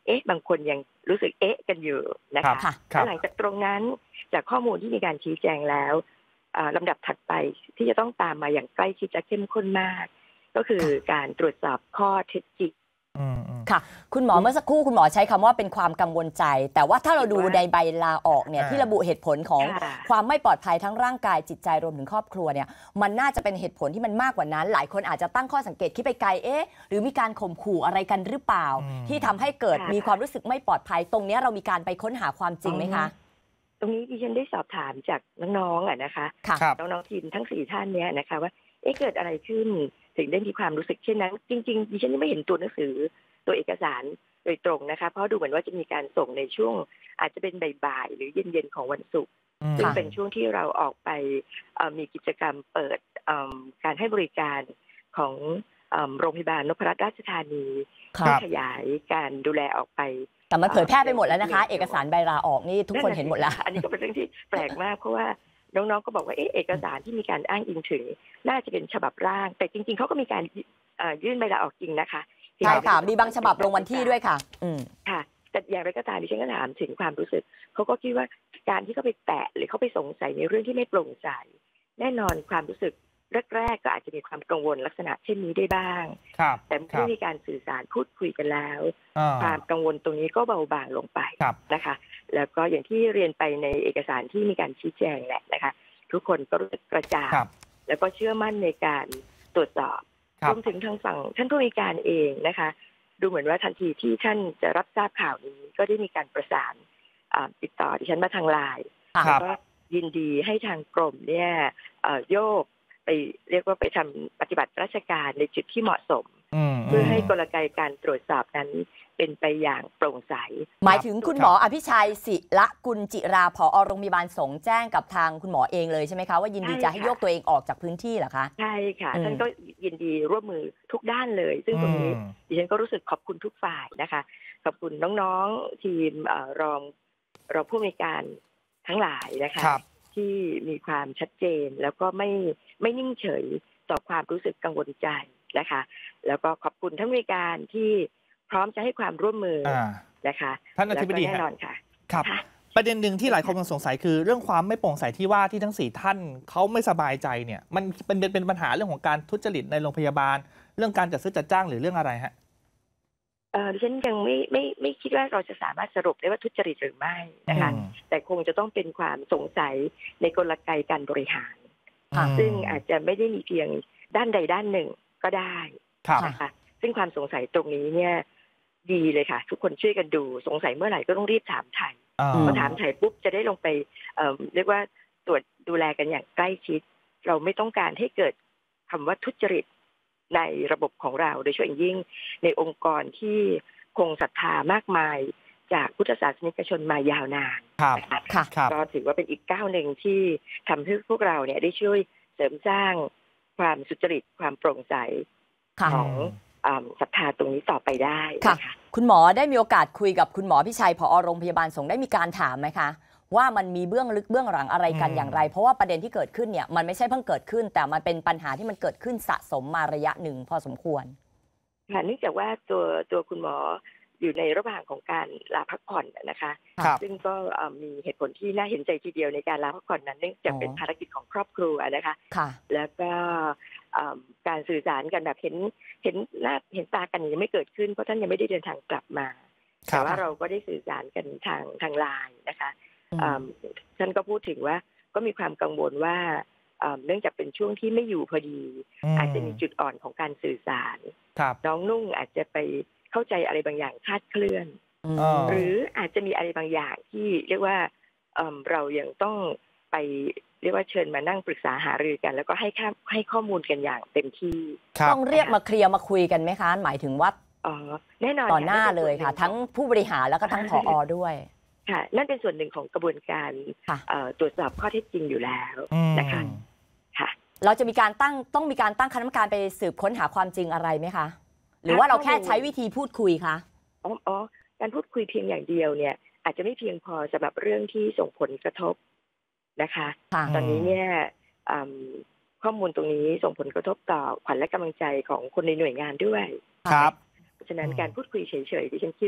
บางคนยังรู้สึกกันอยู่นะคะหลังจากตรงนั้นจากข้อมูลที่มีการชี้แจงแล้วลำดับถัดไปที่จะต้องตามมาอย่างใกล้ชิดจะเข้มข้นมากก็คือการตรวจสอบข้อเท็จจริงค่ะคุณหมอเมื่อสักครู่คุณหมอใช้คำว่าเป็นความกังวลใจแต่ว่าถ้าเราดูในใบลาออกเนี่ยที่ระบุเหตุผลของความไม่ปลอดภัยทั้งร่างกายจิตใจรวมถึงครอบครัวเนี่ยมันน่าจะเป็นเหตุผลที่มันมากกว่านั้นหลายคนอาจจะตั้งข้อสังเกตคิดไปไกลหรือมีการข่มขู่อะไรกันหรือเปล่าที่ทำให้เกิดมีความรู้สึกไม่ปลอดภัยตรงนี้เรามีการไปค้นหาความจริงไหมคะตรงนี้ดิฉันได้สอบถามจากน้องๆนะคะน้องๆทีมทั้ง4ท่านเนี่ยนะคะว่าเกิดอะไรขึ้นถึงได้มีความรู้สึกเช่นนั้นจริงๆดิฉันไม่เห็นตัวหนังสือตัวเอกสารโดยตรงนะคะเพราะดูเหมือนว่าจะมีการส่งในช่วงอาจจะเป็นบ่ายๆหรือเย็นๆของวันศุกร์ซึ่งเป็นช่วงที่เราออกไปมีกิจกรรมเปิดการให้บริการของโรงพยาบาลนพรัตน์ราชธานีที่ขยายการดูแลออกไปแต่มันเผยแพร่ไปหมดแล้วนะคะเอกสารใบลาออกนี่ทุกคนเห็นหมดแล้วอันนี้ก็เป็นเรื่องที่แปลกมากเพราะว่าน้องๆก็บอกว่าเอกสารที่มีการอ้างอิงถึงน่าจะเป็นฉบับร่างแต่จริงๆเขาก็มีการยื่นใบลาออกจริงนะคะใช่ค่ะมีบางฉบับลงวันที่ด้วยค่ะค่ะแต่อย่างไรก็ตามดิฉันก็ถามถึงความรู้สึกเขาก็คิดว่าการที่เขาไปแตะหรือเขาไปสงสัยในเรื่องที่ไม่โปร่งใสแน่นอนความรู้สึกแรกๆก็อาจจะมีความกังวลลักษณะเช่นนี้ได้บ้างแต่เมื่อมีการสื่อสารพูดคุยกันแล้วความกังวลตรงนี้ก็เบาบางลงไปนะคะแล้วก็อย่างที่เรียนไปในเอกสารที่มีการชี้แจงแหละนะคะทุกคนก็รู้สึกกระจ่างแล้วก็เชื่อมั่นในการตรวจสอบรวมถึงทางฝั่งท่านผู้มีการเองนะคะดูเหมือนว่าทันทีที่ท่านจะรับทราบข่าวนี้ก็ได้มีการประสานติดต่อดิฉันมาทางไลน์แล้วก็ยินดีให้ทางกรมเนี่ยโยกไปเรียกว่าไปทำปฏิบัติราชการในจุดที่เหมาะสมเพื่อให้กลไกการตรวจสอบนั้นเป็นไปอย่างโปร่งใสหมายถึงคุณหมออภิชัยศิระกุลจิราผอ.โรงพยาบาลสงฆ์แจ้งกับทางคุณหมอเองเลยใช่ไหมคะว่ายินดีจะให้โยกตัวเองออกจากพื้นที่เหรอคะใช่ค่ะท่านก็ยินดีร่วมมือทุกด้านเลยซึ่งตรงนี้ดิฉันก็รู้สึกขอบคุณทุกฝ่ายนะคะขอบคุณน้องๆทีมรองผู้อำนวยการทั้งหลายนะคะที่มีความชัดเจนแล้วก็ไม่นิ่งเฉยต่อความรู้สึกกังวลใจนะคะแล้วก็ขอบคุณท่านผู้อำนวยการที่พร้อมจะให้ความร่วมมือนะคะท่านอธิบดีแน่นอนค่ะครับประเด็นหนึ่งที่หลายคนสงสัยคือเรื่องความไม่โปร่งใสที่ว่าที่ทั้ง4ท่านเขาไม่สบายใจเนี่ยมันเป็นปัญหาเรื่องของการทุจริตในโรงพยาบาลเรื่องการจัดซื้อจัดจ้างหรือเรื่องอะไรฮะดิฉันยังไม่คิดว่าเราจะสามารถสรุปได้ว่าทุจริตหรือไม่นะคะแต่คงจะต้องเป็นความสงสัยในกลไกการบริหารซึ่งอาจจะไม่ได้มีเพียงด้านใดด้านหนึ่งก็ได้นะคะซึ่งความสงสัยตรงนี้เนี่ยดีเลยค่ะทุกคนช่วยกันดูสงสัยเมื่อไหร่ก็ต้องรีบถามไถ่พอถามไถ่ปุ๊บจะได้ลงไปเรียกว่าตรวจดูแลกันอย่างใกล้ชิดเราไม่ต้องการให้เกิดคำว่าทุจริตในระบบของเราโดยเฉพาะอย่างยิ่งในองค์กรที่คงศรัทธามากมายจากพุทธศาสนิกชนมายาวนานก็ถือว่าเป็นอีกก้าวหนึ่งที่ทำให้พวกเราเนี่ยได้ช่วยเสริมสร้างความสุจริตความโปร่งใสของศรัทธาตรงนี้ต่อไปได้ค่ะคุณหมอได้มีโอกาสคุยกับคุณหมอพิชัยผอ.โรงพยาบาลสงฆ์ได้มีการถามไหมคะว่ามันมีเบื้องลึกเบื้องหลังอะไรกันอย่างไรเพราะว่าประเด็นที่เกิดขึ้นเนี่ยมันไม่ใช่เพิ่งเกิดขึ้นแต่มันเป็นปัญหาที่มันเกิดขึ้นสะสมมาระยะหนึ่งพอสมควรค่ะเนื่องจากว่าตัวคุณหมออยู่ในระหว่างของการลาพักผ่อนนะคะซึ่งก็มีเหตุผลที่น่าเห็นใจทีเดียวในการลาพักผ่อนนั้นเนื่องจากเป็นภารกิจของครอบครัวนะคะแล้วก็การสื่อสารกันแบบเห็นหน้าเห็นตากันยังไม่เกิดขึ้นเพราะท่านยังไม่ได้เดินทางกลับมาแต่ว่าเราก็ได้สื่อสารกันทางไลน์นะคะท่านก็พูดถึงว่าก็มีความกังวลว่าเนื่องจากเป็นช่วงที่ไม่อยู่พอดีอาจจะมีจุดอ่อนของการสื่อสารน้องนุ่งอาจจะไปเข้าใจอะไรบางอย่างคลาดเคลื่อนหรืออาจจะมีอะไรบางอย่างที่เรียกว่าเรายังต้องไปเรียกว่าเชิญมานั่งปรึกษาหารือกันแล้วก็ให้ข้อมูลกันอย่างเต็มที่ต้องเรียกมาเคลียร์มาคุยกันไหมคะหมายถึงว่าแน่นอนต่อหน้าเลยค่ะทั้งผู้บริหารแล้วก็ทั้งผอ.ด้วยค่ะนั่นเป็นส่วนหนึ่งของกระบวนการตรวจสอบข้อเท็จจริงอยู่แล้วนะคะค่ะเราจะมีการต้องมีการตั้งคณะกรรมการไปสืบค้นหาความจริงอะไรไหมคะหรือว่าเราแค่ใช้วิธีพูดคุยคะการพูดคุยเพียงอย่างเดียวเนี่ยอาจจะไม่เพียงพอสำหรับเรื่องที่ส่งผลกระทบนะคะตอนนี้เนี่ยข้อมูลตรงนี้ส่งผลกระทบต่อขวัญและกำลังใจของคนในหน่วยงานด้วยครับเพราะฉะนั้นการพูดคุยเฉยๆดิฉันคิดว่า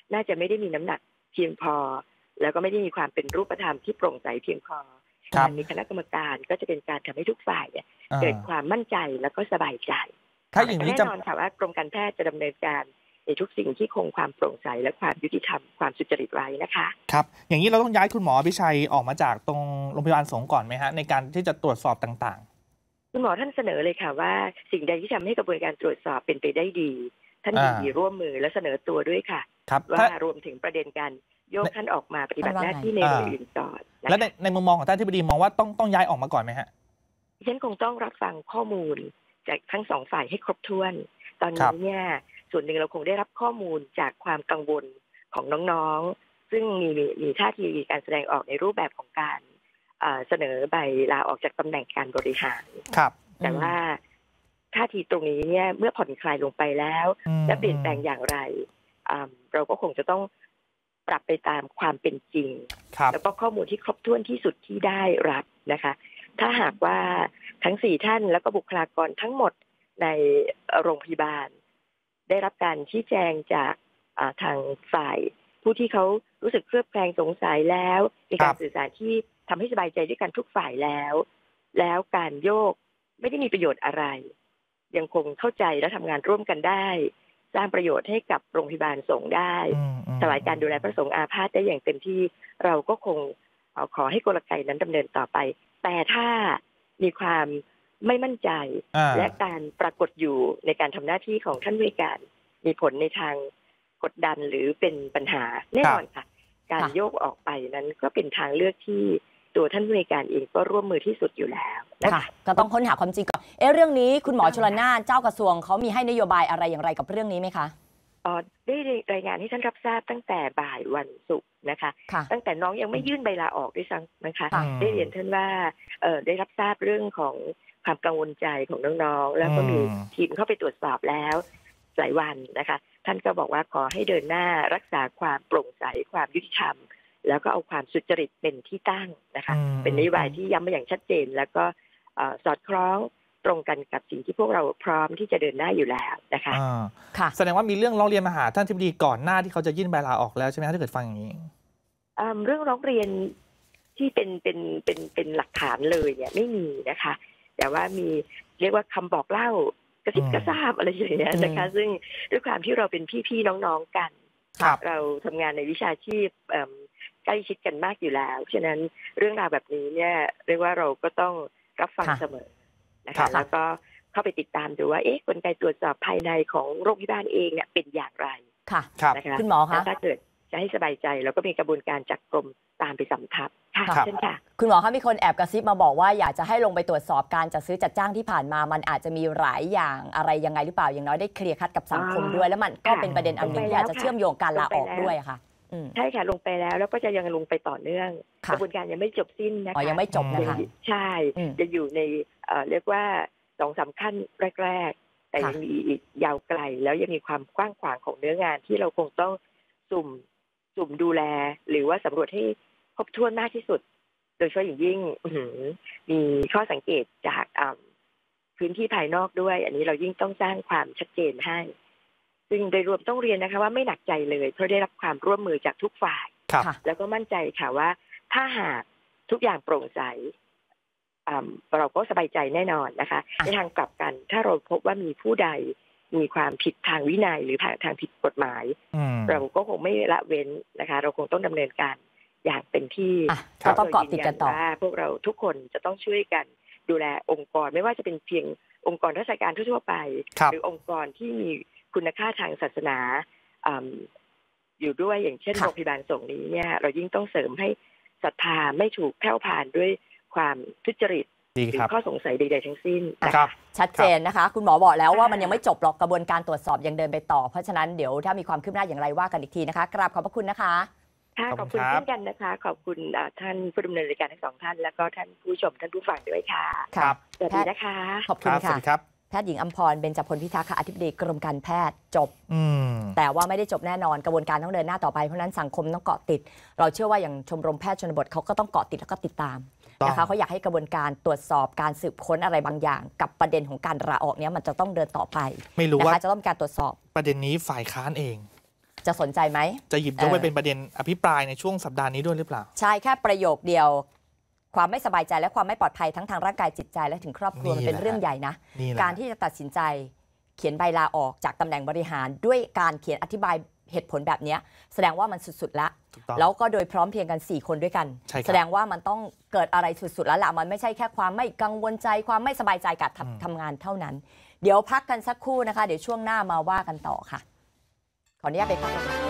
น่าจะไม่ได้มีน้ำหนักเพียงพอแล้วก็ไม่ได้มีความเป็นรูปธรรมที่โปร่งใสเพียงพอการมีคณะกรรมการก็จะเป็นการทำให้ทุกฝ่ายเนี่ยเกิดความมั่นใจแล้วก็สบายใจถ้าอย่างนี้แน่นอนค่ะว่ากรมการแพทย์จะดำเนินการในทุกสิ่งที่คงความโปร่งใสและความยุติธรรมความสุจริตไว้นะคะครับอย่างนี้เราต้องย้ายคุณหมออภิชัยออกมาจากตรงโรงพยาบาลสงฆ์ก่อนไหมฮะในการที่จะตรวจสอบต่างๆคุณหมอท่านเสนอเลยค่ะว่าสิ่งใดที่ทำให้กระบวนการตรวจสอบเป็นไปได้ดีท่านยินดีร่วมมือและเสนอตัวด้วยค่ะว่ารวมถึงประเด็นการโยกท่านออกมาปฏิบัติหน้าที่ในหน่วยอื่นก่อนและในมุมมองของท่านที่ปดีมองว่าต้องย้ายออกมาก่อนไหมฮะฉันคงต้องรับฟังข้อมูลจากทั้งสองฝ่ายให้ครบถ้วนตอนนี้เนี่ยส่วนหนึ่งเราคงได้รับข้อมูลจากความกังวลของน้องๆซึ่งมีท่าทีการแสดงออกในรูปแบบของการเสนอใบลาออกจากตำแหน่งการบริหารแต่ว่าท่าทีตรงนี้เนี่ยเมื่อผ่อนคลายลงไปแล้วและเปลี่ยนแปลงอย่างไรเราก็คงจะต้องปรับไปตามความเป็นจริงแล้วก็ข้อมูลที่ครบถ้วนที่สุดที่ได้รับนะคะถ้าหากว่าทั้ง4ท่านแล้วก็บุคลากรทั้งหมดในโรงพยาบาลได้รับการชี้แจงจากทางฝ่ายผู้ที่เขารู้สึกเคลือบแคลงสงสัยแล้วมีการสื่อสารที่ทำให้สบายใจด้วยกันทุกฝ่ายแล้วการโยกไม่ได้มีประโยชน์อะไรยังคงเข้าใจและทำงานร่วมกันได้สร้างประโยชน์ให้กับโรงพยาบาลสงฆ์ได้ถวายการดูแลพระสงฆ์อาพาธได้อย่างเต็มที่เราก็คงขอให้กลไกนั้นดำเนินต่อไปแต่ถ้ามีความไม่มั่นใจและการปรากฏอยู่ในการทำหน้าที่ของท่านผู้การมีผลในทางกดดันหรือเป็นปัญหาแน่นอนค่ะการโยกออกไปนั้นก็เป็นทางเลือกที่ตัวท่านผู้การเองก็ร่วมมือที่สุดอยู่แล้วนะคะก็ต้องค้นหาความจริงก่อนเรื่องนี้คุณหมอชลน่านเจ้ากระทรวงเขามีให้นโยบายอะไรอย่างไรกับเรื่องนี้ไหมคะได้รายงานให้ท่านรับทราบตั้งแต่บ่ายวันศุกร์นะคะตั้งแต่น้องยังไม่ยื่นใบลาออกด้วยซ้ำนะคะได้เรียนท่านว่าได้รับทราบเรื่องของความกังวลใจของน้องๆแล้วก็มีทีมเข้าไปตรวจสอบแล้วหลายวันนะคะท่านก็บอกว่าขอให้เดินหน้ารักษาความโปร่งใสความยุติธรรมแล้วก็เอาความสุจริตเป็นที่ตั้งนะคะเป็นนโยบายที่ย้ำมาอย่างชัดเจนแล้วก็สอดคล้องตรงกันกับสิ่งที่พวกเราพร้อมที่จะเดินหน้าอยู่แล้วนะคะแสดงว่ามีเรื่องร้องเรียนมาหาท่านทิบดีก่อนหน้าที่เขาจะยื่นใบลาออกแล้วใช่ไหมถ้าเกิดฟังอย่างนี้เรื่องร้องเรียนที่เป็นหลักฐานเลยเนี่ยไม่มีนะคะแต่ว่ามีเรียกว่าคำบอกเล่ากระซิบกระซาบอะไรอย่างเงี้ยนะคะซึ่งด้วยความที่เราเป็นพี่ๆน้องๆกันเราทำงานในวิชาชีพใกล้ชิดกันมากอยู่แล้วฉะนั้นเรื่องราวแบบนี้เนี่ยเรียกว่าเราก็ต้องรับฟังเสมอนะคะแล้วก็เข้าไปติดตามดูว่ากลไกตรวจสอบภายในของโรงพยาบาลเองเนี่ยเป็นอย่างไรนะคะคุณหมอคะถ้าเกิดจะให้สบายใจแล้วก็มีกระบวนการจากกรมตามไปสำทับค่ะเช่นค่ะคุณหมอคะมีคนแอบกระซิบมาบอกว่าอยากจะให้ลงไปตรวจสอบการจัดซื้อจัดจ้างที่ผ่านมามันอาจจะมีหลายอย่างอะไรยังไงหรือเปล่าอย่างน้อยได้เคลียร์คัดกับสังคมด้วยแล้วมันก็เป็นประเด็นอันหนึ่งที่อาจจะเชื่อมโยงการลาออกด้วยค่ะใช่ค่ะลงไปแล้วก็จะยังลงไปต่อเนื่องกระบวนการยังไม่จบสิ้นนะคะยังไม่จบนะคะใช่จะอยู่ในเรียกว่า2-3 ขั้นแรกๆแต่ยังมีอีกยาวไกลแล้วยังมีความกว้างขวางของเนื้องานที่เราคงต้องสุ่มดูแลหรือว่าสำรวจให้ครบถ้วนมากที่สุดโดยเฉพาะอย่างยิ่งมีข้อสังเกตจากพื้นที่ภายนอกด้วยอันนี้เรายิ่งต้องสร้างความชัดเจนให้ซึ่งโดยรวมต้องเรียนนะคะว่าไม่หนักใจเลยเพราะได้รับความร่วมมือจากทุกฝ่ายแล้วก็มั่นใจค่ะว่าถ้าหากทุกอย่างโปร่งใสเราก็สบายใจแน่นอนนะคะในทางกลับกันถ้าเราพบว่ามีผู้ใดมีความผิดทางวินัยหรือทางผิดกฎหมายเราก็คงไม่ละเว้นนะคะเราคงต้องดำเนินการอย่างเต็มที่ก็ต้องเกาะติดกันต่อพวกเราทุกคนจะต้องช่วยกันดูแลองค์กรไม่ว่าจะเป็นเพียงองค์กรราชการทั่วไปหรือองค์กรที่มีคุณค่าทางศาสนาอยู่ด้วยอย่างเช่นโรงพยาบาลสงฆ์นี้เนี่ยเรายิ่งต้องเสริมให้ศรัทธาไม่ถูกแผ่วผ่านด้วยความทุจริตหรือข้อสงสัยใดๆทั้งสิ้นนะคะชัดเจนนะคะคุณหมอบอกแล้วว่ามันยังไม่จบหรอกกระบวนการตรวจสอบยังเดินไปต่อเพราะฉะนั้นเดี๋ยวถ้ามีความคืบหน้าอย่างไรว่ากันอีกทีนะคะกราบขอบพระคุณนะคะค่ะขอบคุณเช่นกันนะคะขอบคุณท่านผู้ดำเนินรายการทั้ง2ท่านแล้วก็ท่านผู้ชมท่านผู้ฟังด้วยค่ะครับสวัสดีนะคะขอบคุณค่ะแพทย์หญิงอัมพรเบญจพลพิทักษ์อธิบดีกรมการแพทย์จบแต่ว่าไม่ได้จบแน่นอนกระบวนการต้องเดินหน้าต่อไปเพราะนั้นสังคมต้องเกาะติดเราเชื่อว่าอย่างชมรมแพทย์ชนบทเขาก็ต้องเกาะติดแล้วก็ติดตามนะคะเขาอยากให้กระบวนการตรวจสอบการสืบค้นอะไรบางอย่างกับประเด็นของการลาออกเนี้ยมันจะต้องเดินต่อไปไม่รู้ว่าจะต้องการตรวจสอบประเด็นนี้ฝ่ายค้านเองจะสนใจไหมจะหยิบยกไปเป็นประเด็นอภิปรายในช่วงสัปดาห์นี้ด้วยหรือเปล่าใช่แค่ประโยคเดียวความไม่สบายใจและความไม่ปลอดภัยทั้งทางร่างกายจิตใจและถึงครอบครัวมันเป็นเรื่องใหญ่นะการที่จะตัดสินใจเขียนใบลาออกจากตำแหน่งบริหารด้วยการเขียนอธิบายเหตุผลแบบนี้แสดงว่ามันสุดๆแล้วแล้วก็โดยพร้อมเพรียงกัน4คนด้วยกันแสดงว่ามันต้องเกิดอะไรสุดๆแล้วล่ะมันไม่ใช่แค่ความไม่กังวลใจความไม่สบายใจกับทำงานเท่านั้นเดี๋ยวพักกันสักครู่นะคะเดี๋ยวช่วงหน้ามาว่ากันต่อค่ะขออนุญาตไปพัก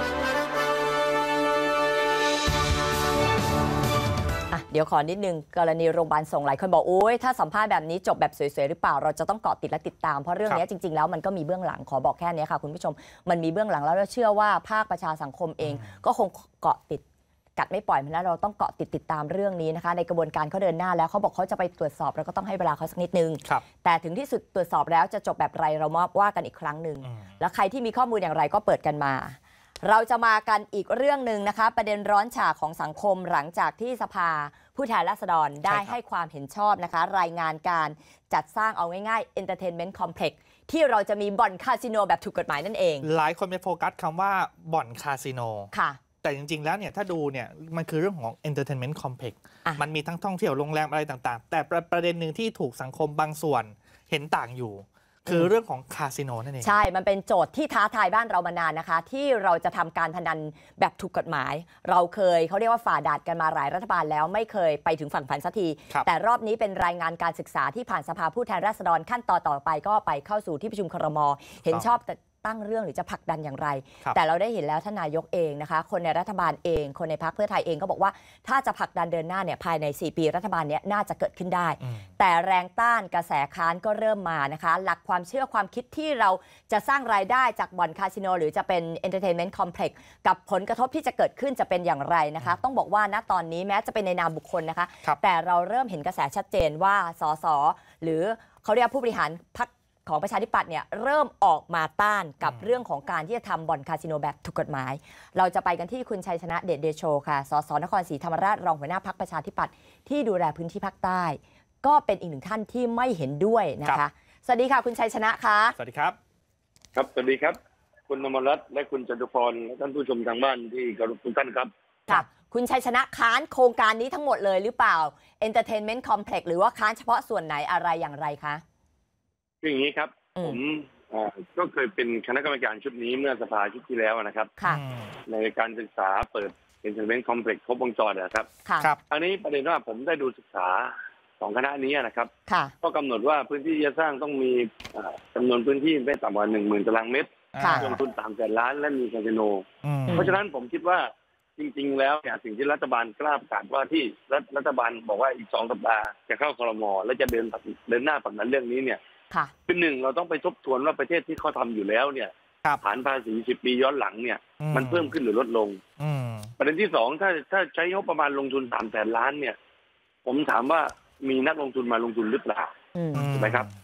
เดี๋ยวขอนิดนึงกรณีโรงพยาบาลส่งหลายคนบอกโอ้ยถ้าสัมภาษณ์แบบนี้จบแบบสวยๆหรือเปล่าเราจะต้องเกาะติดและติดตามเพราะเรื่องนี้จริงๆแล้วมันก็มีเบื้องหลังขอบอกแค่นี้ค่ะคุณผู้ชมมันมีเบื้องหลังแล้วเราเชื่อว่าภาคประชาสังคมเองก็คงเกาะติดกัดไม่ปล่อยมันแล้วเราต้องเกาะติดตามเรื่องนี้นะคะในกระบวนการเขาเดินหน้าแล้วเขาบอกเขาจะไปตรวจสอบเราก็ต้องให้เวลาเขาสักนิดนึงแต่ถึงที่สุดตรวจสอบแล้วจะจบแบบไรเรามาว่ากันอีกครั้งหนึ่งแล้วใครที่มีข้อมูลอย่างไรก็เปิดกันมาเราจะมากันอีกเรื่องหนึ่งนะคะประเด็นร้อนฉากของสังคมหลังจากที่สภาผู้แทนราษฎรได้ให้ความเห็นชอบนะคะรายงานการจัดสร้างเอาง่ายๆ Entertainment Complex ที่เราจะมีบ่อนคาสิโนแบบถูกกฎหมายนั่นเองหลายคนไปโฟกัสคำว่าบ่อนคาสิโนค่ะแต่จริงๆแล้วเนี่ยถ้าดูเนี่ยมันคือเรื่องของ Entertainment Complex มันมีทั้งท่องเที่ยวโรงแรมอะไรต่างๆแต่ประเด็นหนึ่งที่ถูกสังคมบางส่วนเห็นต่างอยู่คือเรื่องของคาสิโนนั่นเองใช่มันเป็นโจทย์ที่ท้าทายบ้านเรามานานนะคะที่เราจะทำการพนันแบบถูกกฎหมายเราเคยเขาเรียกว่าฝ่าด่านกันมาหลายรัฐบาลแล้วไม่เคยไปถึงฝั่งฝันสักทีแต่รอบนี้เป็นรายงานการศึกษาที่ผ่านสภาผู้แทนราษฎรขั้นตอนต่อไปก็ไปเข้าสู่ที่ประชุมครม.เห็นชอบตั้งเรื่องหรือจะผลักดันอย่างไรแต่เราได้เห็นแล้วท่านนายกเองนะคะคนในรัฐบาลเองคนในพรรคเพื่อไทยเองก็บอกว่าถ้าจะผลักดันเดินหน้าเนี่ยภายใน4ปีรัฐบาลนี้น่าจะเกิดขึ้นได้แต่แรงต้านกระแสค้านก็เริ่มมานะคะหลักความเชื่อความคิดที่เราจะสร้างรายได้จากบ่อนคาสิโนหรือจะเป็น Entertainment Complex กับผลกระทบที่จะเกิดขึ้นจะเป็นอย่างไรนะคะต้องบอกว่าณตอนนี้แม้จะเป็นในนามบุคคลนะคะแต่เราเริ่มเห็นกระแสชัดเจนว่าสสหรือเขาเรียกผู้บริหารพรรคของประชาธิปัตย์เนี่ยเริ่มออกมาต้านกับเรื่องของการที่จะทำบ่อนคาสิโนแบบถูกกฎหมายเราจะไปกันที่คุณชัยชนะเดชเดโชค่ะสสนครศรีธรรมราชรองหัวหน้าพรรคประชาธิปัตย์ที่ดูแลพื้นที่ภาคใต้ก็เป็นอีกหนึ่งท่านที่ไม่เห็นด้วยนะคะสวัสดีค่ะคุณชัยชนะค่ะสวัสดีครับครับสวัสดีครับคุณนมรัตน์และคุณจตุพรและท่านผู้ชมทางบ้านที่เคารพทุกท่านครับค่ะคุณชัยชนะค้านโครงการนี้ทั้งหมดเลยหรือเปล่า Entertainment Complex หรือว่าค้านเฉพาะส่วนไหนอะไรอย่างไรคะคืออย่างนี้ครับผมก็เคยเป็นคณะกรรมการชุดนี้เมื่อสภาชุดที่แล้วนะครับในการศึกษาเปิด Entertainment Complex ครบวงจรนะครับอันนี้ประเด็นว่าผมได้ดูศึกษาของคณะนี้นะครับก็กำหนดว่าพื้นที่จะสร้างต้องมีจำนวนพื้นที่ไม่ต่ำกว่า 10,000 ตารางเมตรลงทุน300,000 ล้านและมีคาสิโนเพราะฉะนั้นผมคิดว่าจริงๆแล้วเนี่ยสิ่งที่รัฐบาลกล้าประกาศว่าที่รัฐบาลบอกว่าอีก2 สัปดาห์จะเข้าครม.และจะเดินหน้าผลักดันเรื่องนี้เนี่ยเป็นหนึ่งเราต้องไปทบทวนว่าประเทศที่เขาทำอยู่แล้วเนี่ยฐานภาษี10 ปีย้อนหลังเนี่ยมันเพิ่มขึ้นหรือลดลงประเด็นที่2ถ้าใช้งบประมาณลงทุน300,000 ล้านเนี่ยผมถามว่ามีนักลงทุนมาลงทุนหรือเปล่าถูกไหมครับ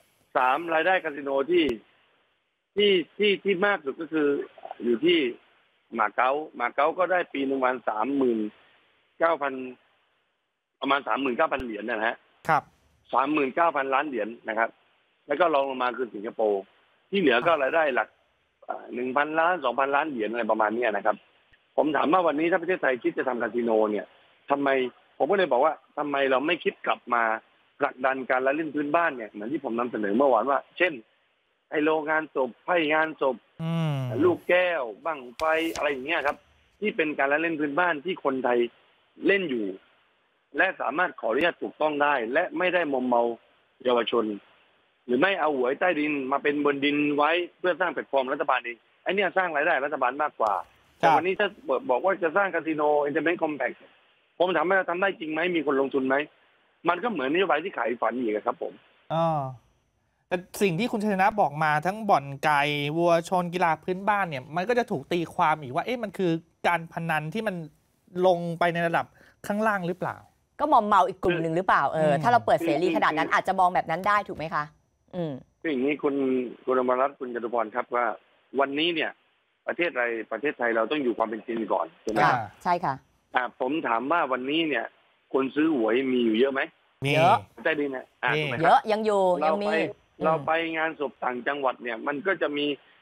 3รายได้คาสิโนที่มากสุดก็คืออยู่ที่มาเก๊าก็ได้ปีนึงประมาณประมาณ 39,000 เหรียญนะฮะครับ 39,000 ล้านเหรียญนะครับแล้วก็รองลงมาคือสิงคโปร์ที่เหลือก็รายได้หลัก1,000 ล้าน 2,000 ล้านเหรียญอะไรประมาณนี้นะครับผมถามว่าวันนี้ถ้าประเทศไทยคิดจะทำคาสิโนเนี่ยทำไมผมก็เลยบอกว่าทำไมเราไม่คิดกลับมาผลักดันการละเล่นพื้นบ้านเนี่ยเหมือนที่ผมนำเสนอเมื่อวานว่าเช่นไฮโลงานศพไพ่งานศพลูกแก้วบั้งไฟอะไรอย่างเงี้ยครับที่เป็นการละเล่นพื้นบ้านที่คนไทยเล่นอยู่และสามารถขออนุญาตถูกต้องได้และไม่ได้มอมเมาเยาวชนหรือไม่เอาหวยใต้ดินมาเป็นบนดินไว้เพื่อสร้างแพลตฟอร์มรัฐบาลเองไอ้นี่สร้างรายได้รัฐบาลมากกว่าแต่วันนี้ถ้าบอกว่าจะสร้างคาสิโน Entertainment Complex ผมถามว่าทำได้จริงไหมมีคนลงทุนไหมมันก็เหมือนนโยบายที่ขายฝันอีกครับผมแต่สิ่งที่คุณชัยชนะบอกมาทั้งบ่อนไก่วัวชนกีฬาพื้นบ้านเนี่ยมันก็จะถูกตีความอีกว่ามันคือการพนันที่มันลงไปในระดับข้างล่างหรือเปล่าก็มอมเมาอีกกลุ่มหนึ่งหรือเปล่าถ้าเราเปิดเสรีขนาดนั้นอาจจะมองแบบนั้นได้ถูกไหมคะคืออย่างนี้คุณอมรรัตน์คุณจตุพรครับว่าวันนี้เนี่ยประเทศไทยเราต้องอยู่ความเป็นจริงก่อนใช่ไหมครับใช่ค่ะผมถามว่าวันนี้เนี่ยคนซื้อหวยมีอยู่เยอะไหมเยอะใต้ดินนะเยอะยังอยู่ยังมีเราไปงานศพต่างจังหวัดเนี่ยมันก็จะมี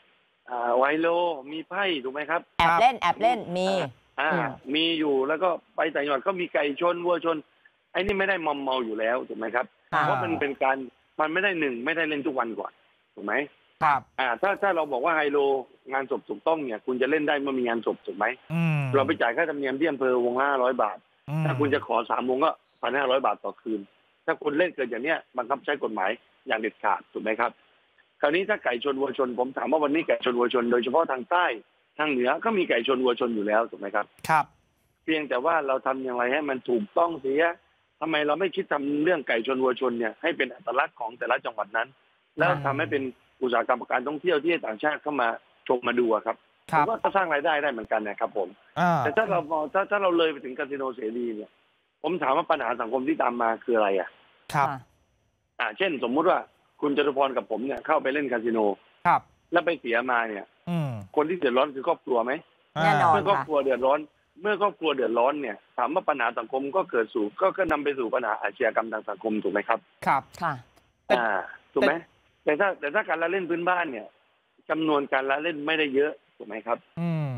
ไวโลมีไพ่ถูกไหมครับแอบเล่นมีอยู่แล้วก็ไปต่างจังหวัดก็มีไก่ชนวัวชนไอ้นี่ไม่ได้มอมเมาอยู่แล้วถูกไหมครับเพราะมันเป็นการมันไม่ได้ไม่ได้เล่นทุกวันก่อนถูกไหมครับถ้าเราบอกว่าไฮโลงานศพถูกต้องเนี่ยคุณจะเล่นได้เมื่อมีงานศพถูกไหมเราไปจ่ายค่าธรรมเนียมที่อำเภอวงละ500 บาทถ้าคุณจะขอ3 วงก็1,500 บาทต่อคืนถ้าคุณเล่นเกินอย่างเนี้ยบังคับใช้กฎหมายอย่างเด็ดขาดถูกไหมครับคราวนี้ถ้าไก่ชนวัวชนผมถามว่าวันนี้ไก่ชนวัวชนโดยเฉพาะทางใต้ทางเหนือก็มีไก่ชนวัวชนอยู่แล้วถูกไหมครับครับเพียงแต่ว่าเราทำอย่างไรให้มันถูกต้องเสียทำไมเราไม่คิดทำเรื่องไก่ชนวัวชนเนี่ยให้เป็นอัตลักษณ์ของแต่ละจังหวัดนั้นแล้วทำให้เป็นอุตสาหกรรมการท่องเที่ยวที่ต่างชาติเข้ามาชมมาดูครับผมว่าก็สร้างรายได้ได้เหมือนกันนะครับผมแต่ถ้าเราเลยไปถึงคาสิโนเสรีเนี่ยผมถามว่าปัญหาสังคมที่ตามมาคืออะไรครับเช่นสมมุติว่าคุณจตุพรกับผมเนี่ยเข้าไปเล่นคาสิโนครับแล้วไปเสียมาเนี่ยคนที่เดือดร้อนคือครอบครัวไหมแน่นอนเมื่อครอบครัวเดือดร้อนเนี่ยถามว่าปัญหาสังคมก็เกิดสู่ก็นำไปสู่ปัญหาอาชญากรรมทางสังคมถูกไหมครับครับค่ะถูกไหมแต่ถ้าการละเล่นพื้นบ้านเนี่ยจำนวนการละเล่นไม่ได้เยอะถูกไหมครับ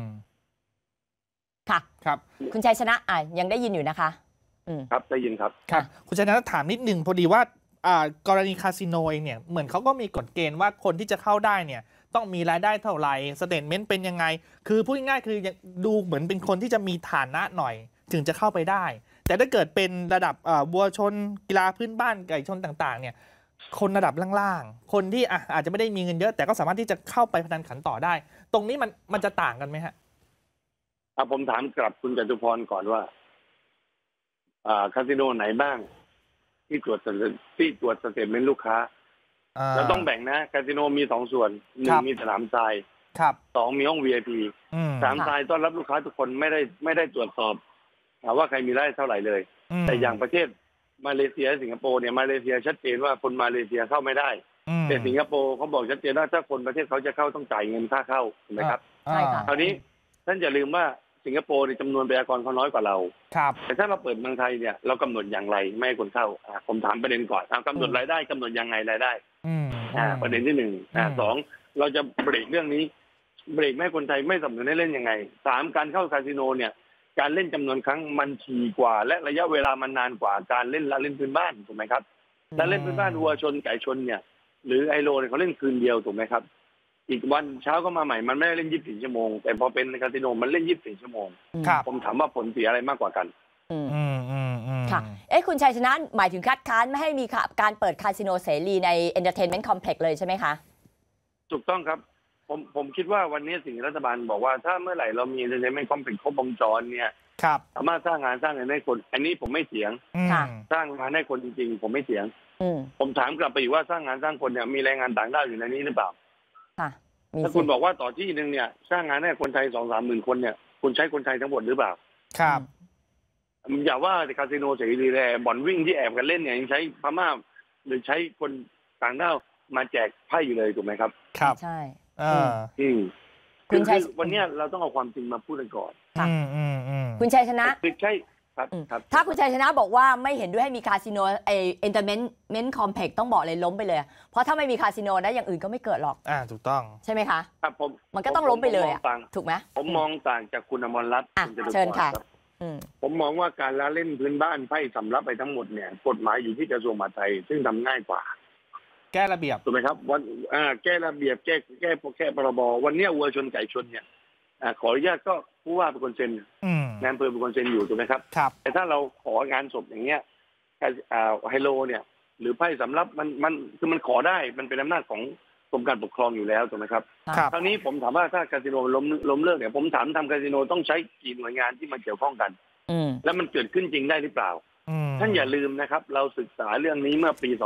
ค่ะครับคุณชัยชนะยังได้ยินอยู่นะคะครับได้ยินครับครับคุณชัยชนะถามนิดนึงพอดีว่ากรณีคาสิโนเองเนี่ยเหมือนเขาก็มีกฎเกณฑ์ว่าคนที่จะเข้าได้เนี่ยต้องมีรายได้เท่าไหร่สเตทเมนต์เป็นยังไงคือพูดง่ายๆคือดูเหมือนเป็นคนที่จะมีฐานะหน่อยถึงจะเข้าไปได้แต่ถ้าเกิดเป็นระดับวัวชนกีฬาพื้นบ้านไก่ชนต่างๆเนี่ยคนระดับล่างๆคนที่อาจจะไม่ได้มีเงินเยอะแต่ก็สามารถที่จะเข้าไปพนันขันต่อได้ตรงนี้มันจะต่างกันไหมฮะผมถามกลับคุณจตุพรก่อนว่าคาสิโนไหนบ้างที่ตรวจสเตทเมนต์ลูกค้าเราต้องแบ่งนะคาสิโนมี2 ส่วน1มีสนามทราย2มีห้อง VIP สนามทรายต้อนรับลูกค้าทุกคนไม่ได้ตรวจสอบว่าใครมีรายได้เท่าไหร่เลยแต่อย่างประเทศมาเลเซียสิงคโปร์เนี่ยมาเลเซียชัดเจนว่าคนมาเลเซียเข้าไม่ได้แต่สิงคโปร์เขาบอกชัดเจนว่าถ้าคนประเทศเขาจะเข้าต้องจ่ายเงินค่าเข้าถูกไหมครับใช่ค่ะคราวนี้ท่านอย่าลืมว่าสิงคโปร์ในจำนวนประชากรเขาน้อยกว่าเราแต่ถ้าเราเปิดเมืองไทยเนี่ยเรากำหนดอย่างไรไม่ให้คนเข้าผมถามประเด็นก่อนกำหนดรายได้กำหนดยังไงรายได้ประเด็นที่1 2เราจะเบรกเรื่องนี้เบรกแม่คนไทยไม่สนับสนุนให้เล่นยังไง3การเข้าคาสิโนเนี่ยการเล่นจำนวนครั้งมันถี่กว่าและระยะเวลามันนานกว่าการเล่นละเล่นพื้นบ้านถูกไหมครับและเล่นพื้นบ้านวัวชนไก่ชนเนี่ยหรือไฮโลเนี่ยเขาเล่นคืนเดียวถูกไหมครับอีกวันเช้าก็มาใหม่มันไม่ได้เล่น24 ชั่วโมงแต่พอเป็นคาสิโนมันเล่น24 ชั่วโมงผมถามว่าผลเสียอะไรมากกว่ากันค่ะคุณชัยชนะหมายถึงคัดค้านไม่ให้มีการเปิดคาสิโนเสรีใน Entertainment Complex เลยใช่ไหมคะถูกต้องครับผมคิดว่าวันนี้สิ่งรัฐบาลบอกว่าถ้าเมื่อไหร่เรามี Entertainment Complex ครบวงจรเนี่ยสามารถสร้างงานสร้างเงินให้คนอันนี้ผมไม่เถียงสร้างงานให้คนจริงๆผมไม่เถียงผมถามกลับไปอีกว่าสร้างงานสร้างคนเนี่ยมีแรงงานต่างด้าวอยู่ในนี้หรือเปล่าถ้าคุณบอกว่าต่อที่นึงเนี่ยสร้างงานให้คนไทย 2-3 หมื่นคนเนี่ยคุณใช้คนไทยทั้งหมดหรือเปล่าครับอย่าว่าคาสิโนเสรีเลยบ่อนวิ่งที่แอบกันเล่นเนี่ยยังใช้พม่าหรือใช้คนต่างด้าวมาแจกไพ่อยู่เลยถูกไหมครับครับใช่คือวันนี้เราต้องเอาความจริงมาพูดกันก่อนคุณชัยชนะใช่ถ้าคุณชัยชนะบอกว่าไม่เห็นด้วยให้มีคาสิโนEntertainment Complex ต้องบอกเลยล้มไปเลยเพราะถ้าไม่มีคาสิโนนะอย่างอื่นก็ไม่เกิดหรอกถูกต้องใช่ไหมคะมันก็ต้องล้มไปเลยถูกไหมผมมองต่างจากคุณอมรรัตน์เชิญค่ะผมมองว่าการละเล่นพื้นบ้านไพ่สำรับไปทั้งหมดเนี่ยกฎหมายอยู่ที่กระทรวงมหาดไทยซึ่งทำง่ายกว่าแก้ระเบียบถูกไหมครับวันแก้ระเบียบแก้พรบวันนี้วัวชนไก่ชนเนี่ยขออนุญาตก็ผู้ว่าเป็นคนเซ็นงานอำเภอเป็นคนเซ็นอยู่ถูกไหมครับแต่ถ้าเราของานศพอย่างเงี้ยไฮโลเนี่ยหรือไพ่สำรับมันคือมันขอได้มันเป็นอำนาจของกรมการปกครองอยู่แล้วถูกไหมครับคราวนี้ผมถามว่าถ้าคาสิโนล้มเลิกเนี่ยผมถามทำคาสิโนต้องใช้กี่หน่วยงานที่มาเกี่ยวข้องกันแล้วมันเกิดขึ้นจริงได้หรือเปล่าท่านอย่าลืมนะครับเราศึกษาเรื่องนี้เมื่อปี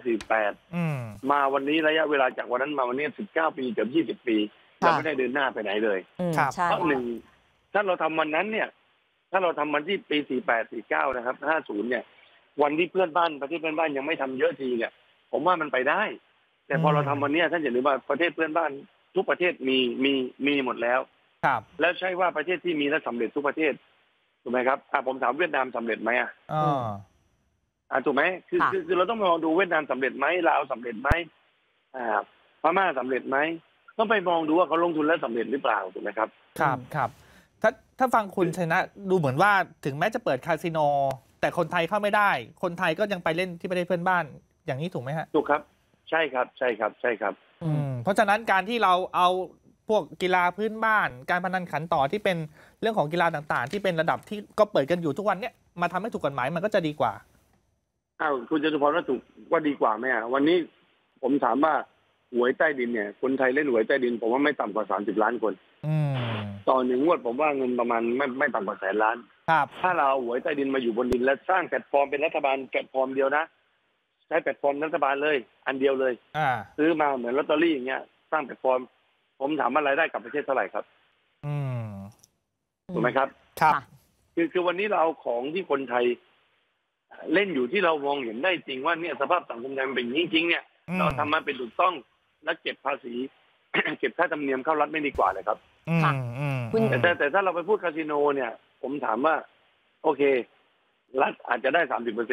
2548มาวันนี้ระยะเวลาจากวันนั้นมาวันนี้19 ปีเกือบ20 ปีเราไม่ได้เดินหน้าไปไหนเลยเพราะถ้าเราทำวันนั้นเนี่ยถ้าเราทำวันที่ปี48 49นะครับ50เนี่ยวันที่เพื่อนบ้านประเทศเพื่อนบ้านยังไม่ทำเยอะทีเนี่ยผมว่ามันไปได้แต่พอเราทำวันนี้ท่านอย่าลืมว่าประเทศเพื่อนบ้านทุกประเทศมีหมดแล้วแล้วใช่ว่าประเทศที่มีและสำเร็จทุกประเทศถูกไหมครับผมถามเวียดนามสำเร็จไหมถูกไหมคือเราต้องมองดูเวียดนามสำเร็จไหมลาวสำเร็จไหมพม่าสำเร็จไหมต้องไปมองดูว่าเขาลงทุนแล้วสำเร็จหรือเปล่าถูกไหมครับครับถ้าฟังคุณชัยนะดูเหมือนว่าถึงแม้จะเปิดคาสิโนแต่คนไทยเข้าไม่ได้คนไทยก็ยังไปเล่นที่ประเทศเพื่อนบ้านอย่างนี้ถูกไหมฮะถูกครับใช่ครับเพราะฉะนั้นการที่เราเอาพวกกีฬาพื้นบ้านการพนันขันต่อที่เป็นเรื่องของกีฬาต่างๆที่เป็นระดับที่ก็เปิดกันอยู่ทุกวันเนี้ยมาทำให้ถูกกฎหมายมันก็จะดีกว่าคุณจตุพรว่าถูกว่าดีกว่าไหมวันนี้ผมถามว่าหวยใต้ดินเนี่ยคนไทยเล่นหวยใต้ดินผมว่าไม่ต่ำกว่า30 ล้านคนต่อ1 งวดผมว่าเงินประมาณไม่ต่ำกว่า100,000 ล้านถ้าเราเอาหวยใต้ดินมาอยู่บนดินและสร้างแพลตฟอร์มเป็นรัฐบาลแพลตฟอร์มเดียวนะใช้แพลตฟอร์มรัฐบาลเลยอันเดียวเลยซื้อมาเหมือนลอตเตอรี่อย่างเงี้ยสร้างแพลตฟอร์มผมถามว่ารายได้กับประเทศเท่าไหร่ครับถูกไหมครับคือวันนี้เราเอาของที่คนไทยเล่นอยู่ที่เรามองเห็นได้จริงว่าเนี่ยสภาพสังคมไทยเป็นจริงๆเนี่ยเราทำมาเป็นถูกต้องและเก็บภาษี เก็บค่าธรรมเนียมเข้ารัฐไม่ดีกว่าเลยครับแต่ถ้าเราไปพูดคาสิโนเนี่ยผมถามว่าโอเครัฐอาจจะได้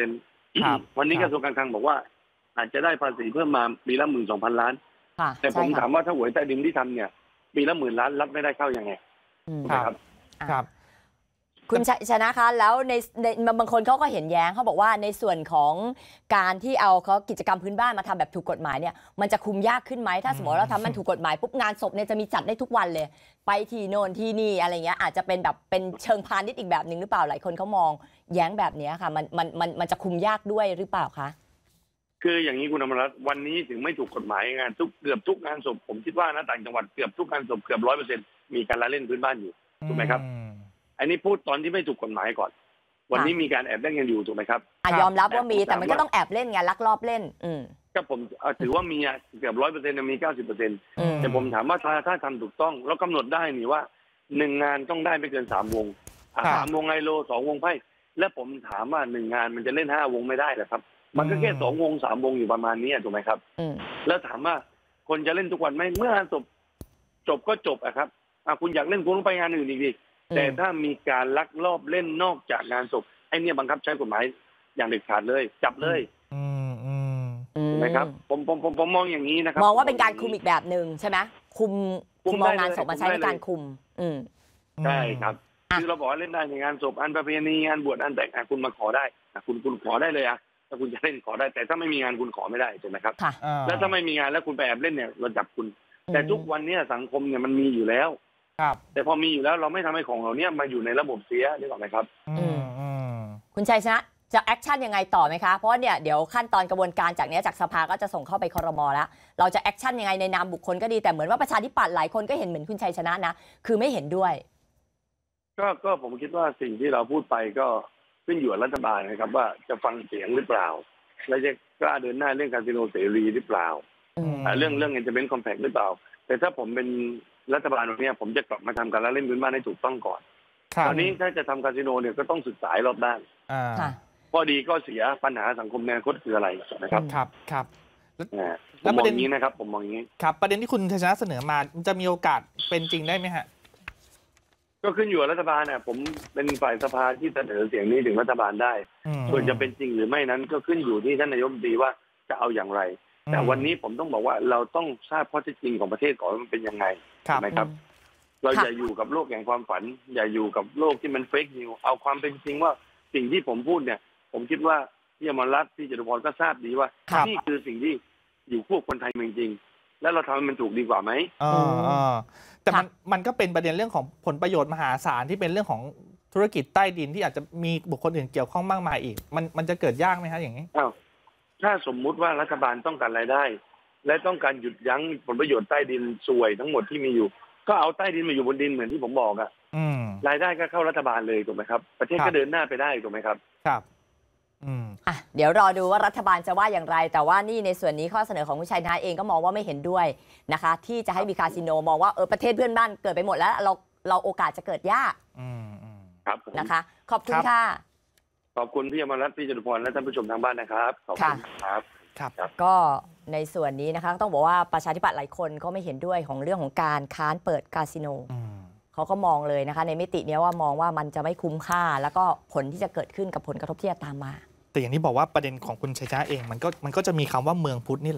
30%วันนี้กระทรวงการคลังบอกว่าอาจจะได้ภาษีเพิ่มมาปีละ 12,000 ล้านแต่ผมถามว่าถ้าหวยใต้ดินที่ทำเนี่ยปีละ 10,000 ล้านรัฐไม่ได้เข้ายังไงครับคุณชนะคะแล้วในบางคนเขาก็เห็นแย้งเขาบอกว่าในส่วนของการที่เอาเขากิจกรรมพื้นบ้านมาทำแบบถูกกฎหมายเนี่ยมันจะคุมยากขึ้นไหมถ้าสมมติเราทำมันถูกกฎหมายปุ๊บงานศพเนี่ยจะมีจัดได้ทุกวันเลยไปที่โน่นที่นี่อะไรเงี้ยอาจจะเป็นแบบเป็นเชิงพาณิชย์อีกแบบหนึ่งหรือเปล่าหลายคนเขามองแย้งแบบนี้ค่ะมันจะคุมยากด้วยหรือเปล่าคะคืออย่างนี้คุณอมรรัตน์วันนี้ถึงไม่ถูกกฎหมายงานเกือบทุกงานศพผมคิดว่านะต่างจังหวัดเกือบทุกงานศพเกือบ 100% มีการละเล่นพื้นบ้านอยู่ถูกไหมครับอันนี้พูดตอนที่ไม่ถูกกฎหมายก่อนวันนี้มีการแอบเล่นกันอยู่ถูกไหมครับยอมรับว่ามีแต่มันก็ต้องแอบเล่นไงลักลอบเล่นก็ผมถือว่ามีเกือบ 100% มี 90% แต่ผมถามว่าถ้าทำถูกต้องแล้วกำหนดได้นี่ว่า1 งานต้องได้ไม่เกิน3 วง3 วงไฮโล2 วงไพ่และผมถามว่า1 งานมันจะเล่น5 วงไม่ได้หรอครับมันก็แค่2 วง 3 วงอยู่ประมาณนี้ถูกไหมครับแล้วถามว่าคนจะเล่นทุกวันไหมเมื่องานจบก็จบอะครับคุณอยากเล่นคุณต้องไปงานอื่นอีกดิแต่ถ้ามีการลักลอบเล่นนอกจากงานศพไอ้เนี่ยบังคับใช้กฎหมายอย่างเด็ดขาดเลยจับเลยถูกไหมครับผมมองอย่างนี้นะครับมองว่าเป็นการคุมอีกแบบหนึ่งใช่ไหมคุมมองงานศพมาใช้ในการคุมใช่ครับคือเราบอกว่าเล่นได้ในงานศพอันประเพณีงานบวชอันแต่งคุณมาขอได้คุณขอได้เลยถ้าคุณจะเล่นขอได้แต่ถ้าไม่มีงานคุณขอไม่ได้ถูกไหมครับแล้วถ้าไม่มีงานแล้วคุณไปแอบเล่นเนี่ยเราจับคุณแต่ทุกวันนี้สังคมเนี่ยมันมีอยู่แล้วแต่พอมีอยู่แล้วเราไม่ทำให้ของเราเนี่ยมาอยู่ในระบบเสียได้หรอกไหมครับคุณชัยชนะจะแอคชั่นยังไงต่อไหมคะเพราะเนี่ยเดี๋ยวขั้นตอนกระบวนการจากนี้จากสภาก็จะส่งเข้าไปครม.แล้วเราจะแอคชั่นยังไงในนามบุคคลก็ดีแต่เหมือนว่าประชาธิปัตย์หลายคนก็เห็นเหมือนคุณชัยชนะนะคือไม่เห็นด้วยก็ผมคิดว่าสิ่งที่เราพูดไปก็ขึ้นอยู่กับรัฐบาลนะครับว่าจะฟังเสียงหรือเปล่าและจะกล้าเดินหน้าเรื่องคาสิโนเสรีหรือเปล่าเรื่องEntertainment Complexหรือเปล่าแต่ถ้าผมเป็นรัฐบาลวันนี้ผมจะกลับมาทำการละเล่นพื้นบ้านให้ถูกต้องก่อนตอนนี้ถ้าจะทำคาสิโนเนี่ยก็ต้องศึกษารอบด้านข้อดีก็เสียปัญหาสังคมในอนาคตคืออะไรนะครับครับแล้วประเด็นนี้นะครับผมมองอย่างนี้ครับประเด็นที่คุณชัยชนะเสนอมาจะมีโอกาสเป็นจริงได้ไหมฮะก็ขึ้นอยู่กับรัฐบาลผมเป็นฝ่ายสภาที่เสนอเสียงนี้ถึงรัฐบาลได้ส่วนจะเป็นจริงหรือไม่นั้นก็ขึ้นอยู่ที่ท่านนายกรัฐมนตรีว่าจะเอาอย่างไรแต่วันนี้ผมต้องบอกว่าเราต้องทราบข้อเท็จจริงของประเทศก่อนว่ามันเป็นยังไงใช่ไหมครับเราอย่าอยู่กับโลกแห่งความฝันอย่าอยู่กับโลกที่มันเฟกนิวเอาความเป็นจริงว่าสิ่งที่ผมพูดเนี่ยผมคิดว่าพี่อมรรัตน์พี่จตุพรก็ทราบดีว่านี่คือสิ่งที่อยู่คู่คนไทยจริงๆแล้วเราทำให้มันถูกดีกว่าไหมแต่มันก็เป็นประเด็นเรื่องของผลประโยชน์มหาศาลที่เป็นเรื่องของธุรกิจใต้ดินที่อาจจะมีบุคคลอื่นเกี่ยวข้องมากมายอีกมันจะเกิดยากไหมฮะอย่างนี้ถ้าสมมุติว่ารัฐบาลต้องการรายได้และต้องการหยุดยั้งผลประโยชน์ใต้ดินสวยทั้งหมดที่มีอยู่ก็เอาใต้ดินมาอยู่บนดินเหมือนที่ผมบอกรายได้ก็เข้ารัฐบาลเลยถูกไหมครับประเทศก็เดินหน้าไปได้ถูกไหมครับครับเดี๋ยวรอดูว่ารัฐบาลจะว่าอย่างไรแต่ว่านี่ในส่วนนี้ข้อเสนอของคุณชัยนะเองก็มองว่าไม่เห็นด้วยนะคะที่จะให้มีคาสิโนมองว่าประเทศเพื่อนบ้านเกิดไปหมดแล้วเราโอกาสจะเกิดยากครับนะคะขอบคุณค่ะขอบคุณพี่อมรรัตน์พี่จตุพรและท่านผู้ชมทางบ้านนะครับขอบคุณครับก็ในส่วนนี้นะคะต้องบอกว่าประชาธิปัตย์หลายคนก็ไม่เห็นด้วยของเรื่องของการค้านเปิดคาสิโนเขาก็มองเลยนะคะในมิตินี้ว่ามองว่ามันจะไม่คุ้มค่าแล้วก็ผลที่จะเกิดขึ้นกับผลกระทบที่จะตามมาแต่อย่างที่บอกว่าประเด็นของคุณชัยชนะเองมันก็จะมีคำว่าเมืองพุทธนี่แหละ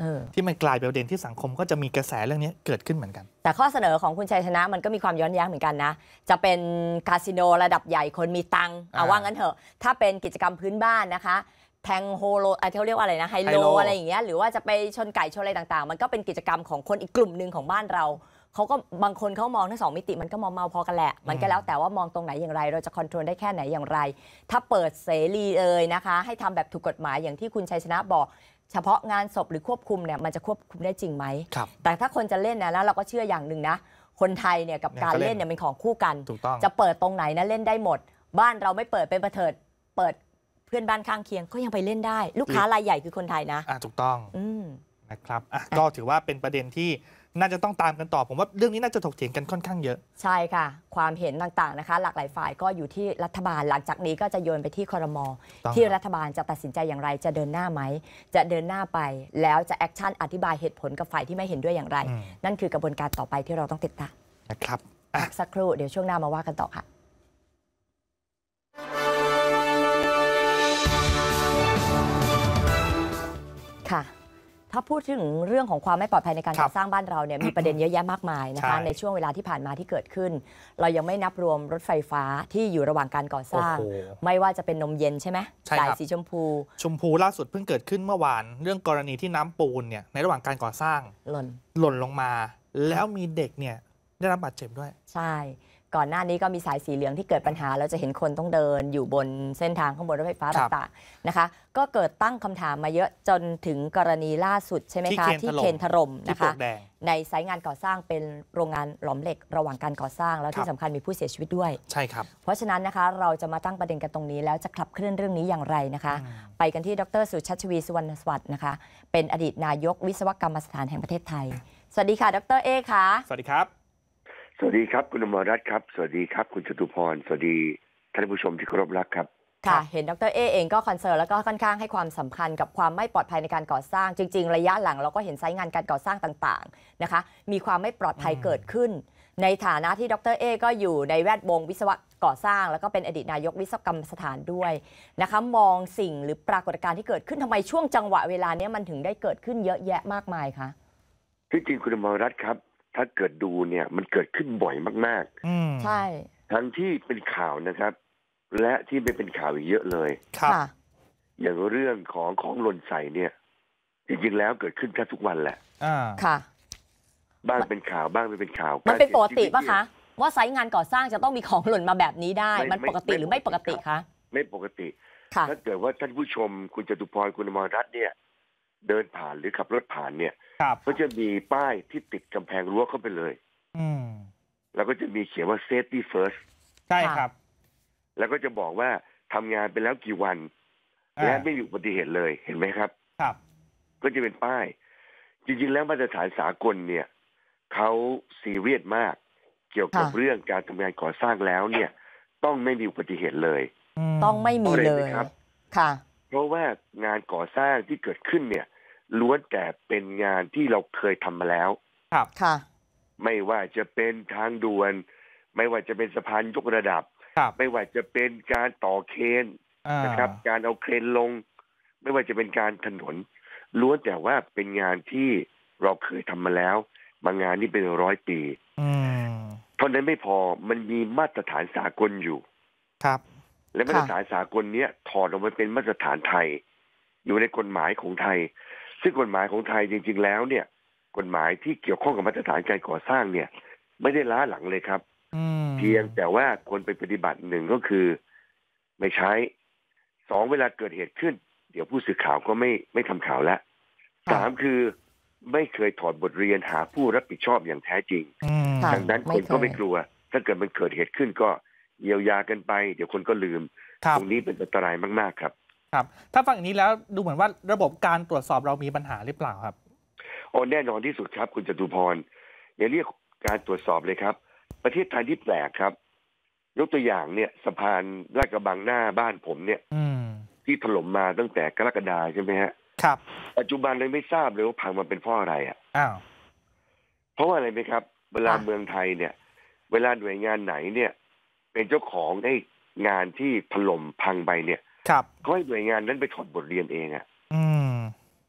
ที่มันกลายเป็นประเด็นที่สังคมก็จะมีกระแสเรื่องนี้เกิดขึ้นเหมือนกันแต่ข้อเสนอของคุณชัยชนะมันก็มีความย้อนแย้งเหมือนกันนะจะเป็นคาสิโนระดับใหญ่คนมีตังค์เอาว่างั้นเถอะถ้าเป็นกิจกรรมพื้นบ้านนะคะแทงโฮโลเขาเรียกว่าอะไรนะไฮโลอะไรอย่างเงี้ยหรือว่าจะไปชนไก่ชนอะไรต่างๆมันก็เป็นกิจกรรมของคนอีกกลุ่มหนึ่งของบ้านเราเขาก็บางคนเขามองทั้ง2 มิติมันก็มองเมาพอกันแหละมันก็แล้วแต่ว่ามองตรงไหนอย่างไรเราจะคอนโทรลได้แค่ไหนอย่างไรถ้าเปิดเสรีนะคะให้ทำแบบถูกกฎหมายอย่างที่คุณชัยชนะบอกเฉพาะงานศพหรือควบคุมเนี่ยมันจะควบคุมได้จริงไหมแต่ถ้าคนจะเล่นนะแล้วเราก็เชื่ออย่างหนึ่งนะคนไทยเนี่ยกับการเล่นเนี่ยเป็นของคู่กันจะเปิดตรงไหนนะเล่นได้หมดบ้านเราไม่เปิดเป็นประเถิดเปิดเพื่อนบ้านข้างเคียงก็ยังไปเล่นได้ลูกค้ารายใหญ่คือคนไทยนะถูกต้องนะครับก็ถือว่าเป็นประเด็นที่น่าจะต้องตามกันต่อผมว่าเรื่องนี้น่าจะถกเถียงกันค่อนข้างเยอะใช่ค่ะความเห็นต่างๆนะคะหลากหลายฝ่ายก็อยู่ที่รัฐบาลหลังจากนี้ก็จะโยนไปที่ครม.ที่รัฐบาลจะตัดสินใจอย่างไรจะเดินหน้าไหมจะเดินหน้าไปแล้วจะแอคชั่นอธิบายเหตุผลกับฝ่ายที่ไม่เห็นด้วยอย่างไรนั่นคือกระบวนการต่อไปที่เราต้องติดตามนะครับพักสักครู่เดี๋ยวช่วงหน้ามาว่ากันต่อค่ะค่ะถ้าพูดถึงเรื่องของความไม่ปลอดภัยในการก่อสร้างบ้านเราเนี่ยมีประเด็นเยอะแยะมากมายนะคะในช่วงเวลาที่ผ่านมาที่เกิดขึ้นเรายังไม่นับรวมรถไฟฟ้าที่อยู่ระหว่างการก่อสร้างไม่ว่าจะเป็นนมเย็นใช่ไหมสายสีชมพูล่าสุดเพิ่งเกิดขึ้นเมื่อวานเรื่องกรณีที่น้ำปูนเนี่ยในระหว่างการก่อสร้างหล่นลงมาแล้วมีเด็กเนี่ยได้รับบาดเจ็บด้วยใช่ก่อนหน้านี้ก็มีสายสีเหลืองที่เกิดปัญหาแล้วจะเห็นคนต้องเดินอยู่บนเส้นทางข้างบนรถไฟฟ้าต่างๆนะคะก็เกิดตั้งคำถามมาเยอะจนถึงกรณีล่าสุดใช่ไหมคะที่เคนถล่มนะคะในไซต์งานก่อสร้างเป็นโรงงานหลอมเหล็กระหว่างการก่อสร้างแล้วที่สำคัญมีผู้เสียชีวิตด้วยใช่ครับเพราะฉะนั้นนะคะเราจะมาตั้งประเด็นกันตรงนี้แล้วจะขับเคลื่อนเรื่องนี้อย่างไรนะคะไปกันที่ดร.สุชัชวีสุวรรณสวัสดิ์นะคะเป็นอดีตนายกวิศวกรรมสถานแห่งประเทศไทยสวัสดีค่ะดร.เอค่ะสวัสดีครับสวัสดีครับคุณอมรรัตน์ครับสวัสดีครับคุณจตุพรสวัสดีท่านผู้ชมที่เคารพรักครับค่ะเห็นดร.เอเองก็คอนเซิร์นแล้วก็ค่อนข้างให้ความสำคัญกับความไม่ปลอดภัยในการก่อสร้างจริงๆระยะหลังเราก็เห็นไซต์งานการก่อสร้างต่างๆนะคะมีความไม่ปลอดภัยเกิดขึ้นในฐานะที่ดร.เอก็อยู่ในแวดวงวิศวะก่อสร้างแล้วก็เป็นอดีตนายกวิศวกรรมสถานด้วยนะคะมองสิ่งหรือปรากฏการณ์ที่เกิดขึ้นทำไมช่วงจังหวะเวลานี้มันถึงได้เกิดขึ้นเยอะแยะมากมายคะที่จริงคุณอมรรัตน์ครับถ้าเกิดดูเนี่ยมันเกิดขึ้นบ่อยมากๆใช่ทั้งที่เป็นข่าวนะครับและที่ไม่เป็นข่าวเยอะเลยค่ะอย่างเรื่องของหล่นใส่เนี่ยจริงๆแล้วเกิดขึ้นแทบทุกวันแหละค่ะบ้างเป็นข่าวบ้างไม่เป็นข่าวมันเป็นปกติปะคะว่าไซต์งานก่อสร้างจะต้องมีของหล่นมาแบบนี้ได้มันปกติหรือไม่ปกติคะไม่ปกติถ้าเกิดว่าท่านผู้ชมคุณจตุพรคุณอมรรัตน์เนี่ยเดินผ่านหรือขับรถผ่านเนี่ยก็จะมีป้ายที่ติดกำแพงรั้วเข้าไปเลยแล้วก็จะมีเขียนว่า safety first ใช่ครับแล้วก็จะบอกว่าทำงานไปแล้วกี่วันและไม่มีอุบัติเหตุเลยเห็นไหมครับครับก็จะเป็นป้ายจริงๆแล้วมาตรฐานสากลเนี่ยเขาซีเรียสมากเกี่ยวกับเรื่องการทำงานก่อสร้างแล้วเนี่ยต้องไม่มีอุบัติเหตุเลยต้องไม่มีเลยครับค่ะเพราะว่างานก่อสร้างที่เกิดขึ้นเนี่ยล้วนแต่เป็นงานที่เราเคยทำมาแล้วครับค่ะไม่ว่าจะเป็นทางด่วนไม่ว่าจะเป็นสะพานยกระดับไม่ว่าจะเป็นการต่อเครนนะครับการเอาเครนลงไม่ว่าจะเป็นการถนนล้วนแต่ว่าเป็นงานที่เราเคยทำมาแล้วบางงานนี่เป็น100 ปีเท่านั้นไม่พอมันมีมาตรฐานสากลอยู่ครับและมาตรฐานสากลเนี้ยถอดออกมาเป็นมาตรฐานไทยอยู่ในกฎหมายของไทยซึ่งกฎหมายของไทยจริงๆแล้วเนี่ยกฎหมายที่เกี่ยวข้องกับมาตรฐานการก่อสร้างเนี่ยไม่ได้ล้าหลังเลยครับเพียงแต่ว่าคนไปปฏิบัติหนึ่งก็คือไม่ใช้2เวลาเกิดเหตุขึ้นเดี๋ยวผู้สื่อข่าวก็ไม่ทำข่าวแล้ว3คือไม่เคยถอดบทเรียนหาผู้รับผิดชอบอย่างแท้จริงดังนั้นคนก็ไม่กลัวถ้าเกิดมันเกิดเหตุขึ้นก็เยียวยากันไปเดี๋ยวคนก็ลืมตรงนี้เป็นอันตรายมากๆครับครับถ้าฟังอย่างนี้แล้วดูเหมือนว่าระบบการตรวจสอบเรามีปัญหาหรือเปล่าครับแน่นอนที่สุดครับคุณจตุพรอย่าเรียกการตรวจสอบเลยครับประเทศไทยที่แปลกครับยกตัวอย่างเนี่ยสะพานลาดกระบังหน้าบ้านผมเนี่ยที่ถล่มมาตั้งแต่กรกฎาคมใช่ไหมฮะครับปัจจุบันเลยไม่ทราบเลยว่าพังมันเป็นเพราะอะไรเพราะว่าอะไรไหมครับเวลาเมืองไทยเนี่ยเวลาหน่วยงานไหนเนี่ยเป็นเจ้าของได้งานที่ถล่มพังไปเนี่ยเขาให้หน่วยงานนั้นไปถอดบทเรียนเอง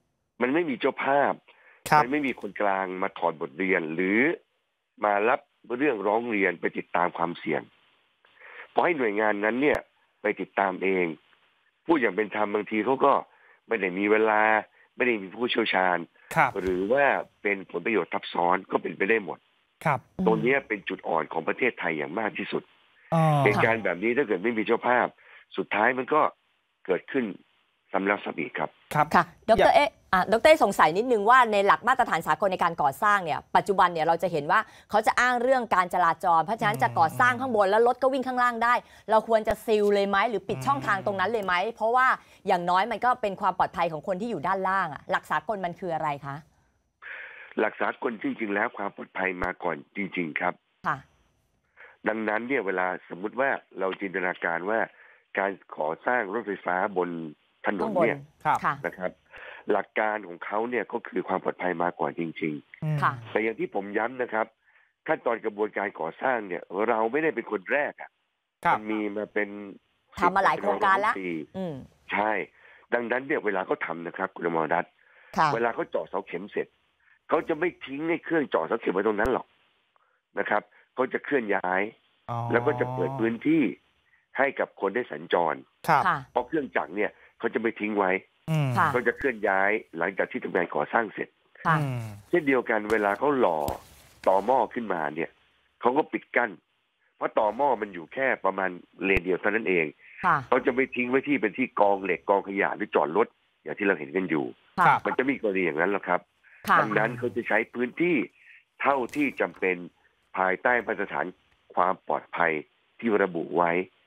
มันไม่มีเจ้าภาพมันไม่มีคนกลางมาถอดบทเรียนหรือมารับเรื่องร้องเรียนไปติดตามความเสี่ยงพอให้หน่วยงานนั้นเนี่ยไปติดตามเองผู้อย่างเป็นธรรมบางทีเขาก็ไม่ได้มีเวลาไม่ได้มีผู้เชี่ยวชาญหรือว่าเป็นผลประโยชน์ทับซ้อนก็เป็นไปได้หมดตรงนี้เป็นจุดอ่อนของประเทศไทยอย่างมากที่สุดเป็นการแบบนี้ถ้าเกิดไม่มีเจ้าภาพสุดท้ายมันก็เกิดขึ้นซ้ำแล้วซ้ำอีกครับค่ะดร.ดร.สงสัยนิดนึงว่าในหลักมาตรฐานสากลในการก่อสร้างเนี่ยปัจจุบันเนี่ยเราจะเห็นว่าเขาจะอ้างเรื่องการจราจรเพราะฉะนั้นจะก่อสร้างข้างบนแล้วรถก็วิ่งข้างล่างได้เราควรจะซีลเลยไหมหรือปิดช่องทางตรงนั้นเลยไหมเพราะว่าอย่างน้อยมันก็เป็นความปลอดภัยของคนที่อยู่ด้านล่างหลักสากลมันคืออะไรคะหลักสากลจริงๆแล้วความปลอดภัยมาก่อนจริงๆครับค่ะดังนั้นเนี่ยเวลาสมมุติว่าเราจินตนาการว่าการก่อสร้างรถไฟฟ้าบนถนนเนี่ยนะครับหลักการของเขาเนี่ยก็คือความปลอดภัยมาก่อนจริงๆแต่อย่างที่ผมย้ำนะครับขั้นตอนกระบวนการก่อสร้างเนี่ยเราไม่ได้เป็นคนแรกมันมีมาเป็นทำมาหลายโครงการแล้วใช่ดังนั้นเนี่ยเวลาเขาทำนะครับคุณอมรรัตน์เวลาเขาเจาะเสาเข็มเสร็จเขาจะไม่ทิ้งให้เครื่องเจาะเสาเข็มไว้ตรงนั้นหรอกนะครับเขาจะเคลื่อนย้ายแล้วก็จะเปิดพื้นที่ให้กับคนได้สัญจรเพราะเครื่องจักรเนี่ยเขาจะไม่ทิ้งไว้เขาจะเคลื่อนย้ายหลังจากที่ทำงานก่อสร้างเสร็จเช่นเดียวกันเวลาเขาหล่อต่อหม้อขึ้นมาเนี่ยเขาก็ปิดกั้นเพราะต่อหม้อมันอยู่แค่ประมาณเลนเดียวเท่านั้นเองเขาจะไม่ทิ้งไว้ที่เป็นที่กองเหล็กกองขยะหรือจอดรถอย่างที่เราเห็นกันอยู่มันจะมีกรณีอย่างนั้นหรอกครับดังนั้นเขาจะใช้พื้นที่เท่าที่จำเป็นภายใต้มาตรฐานความปลอดภัยที่ระบุไว้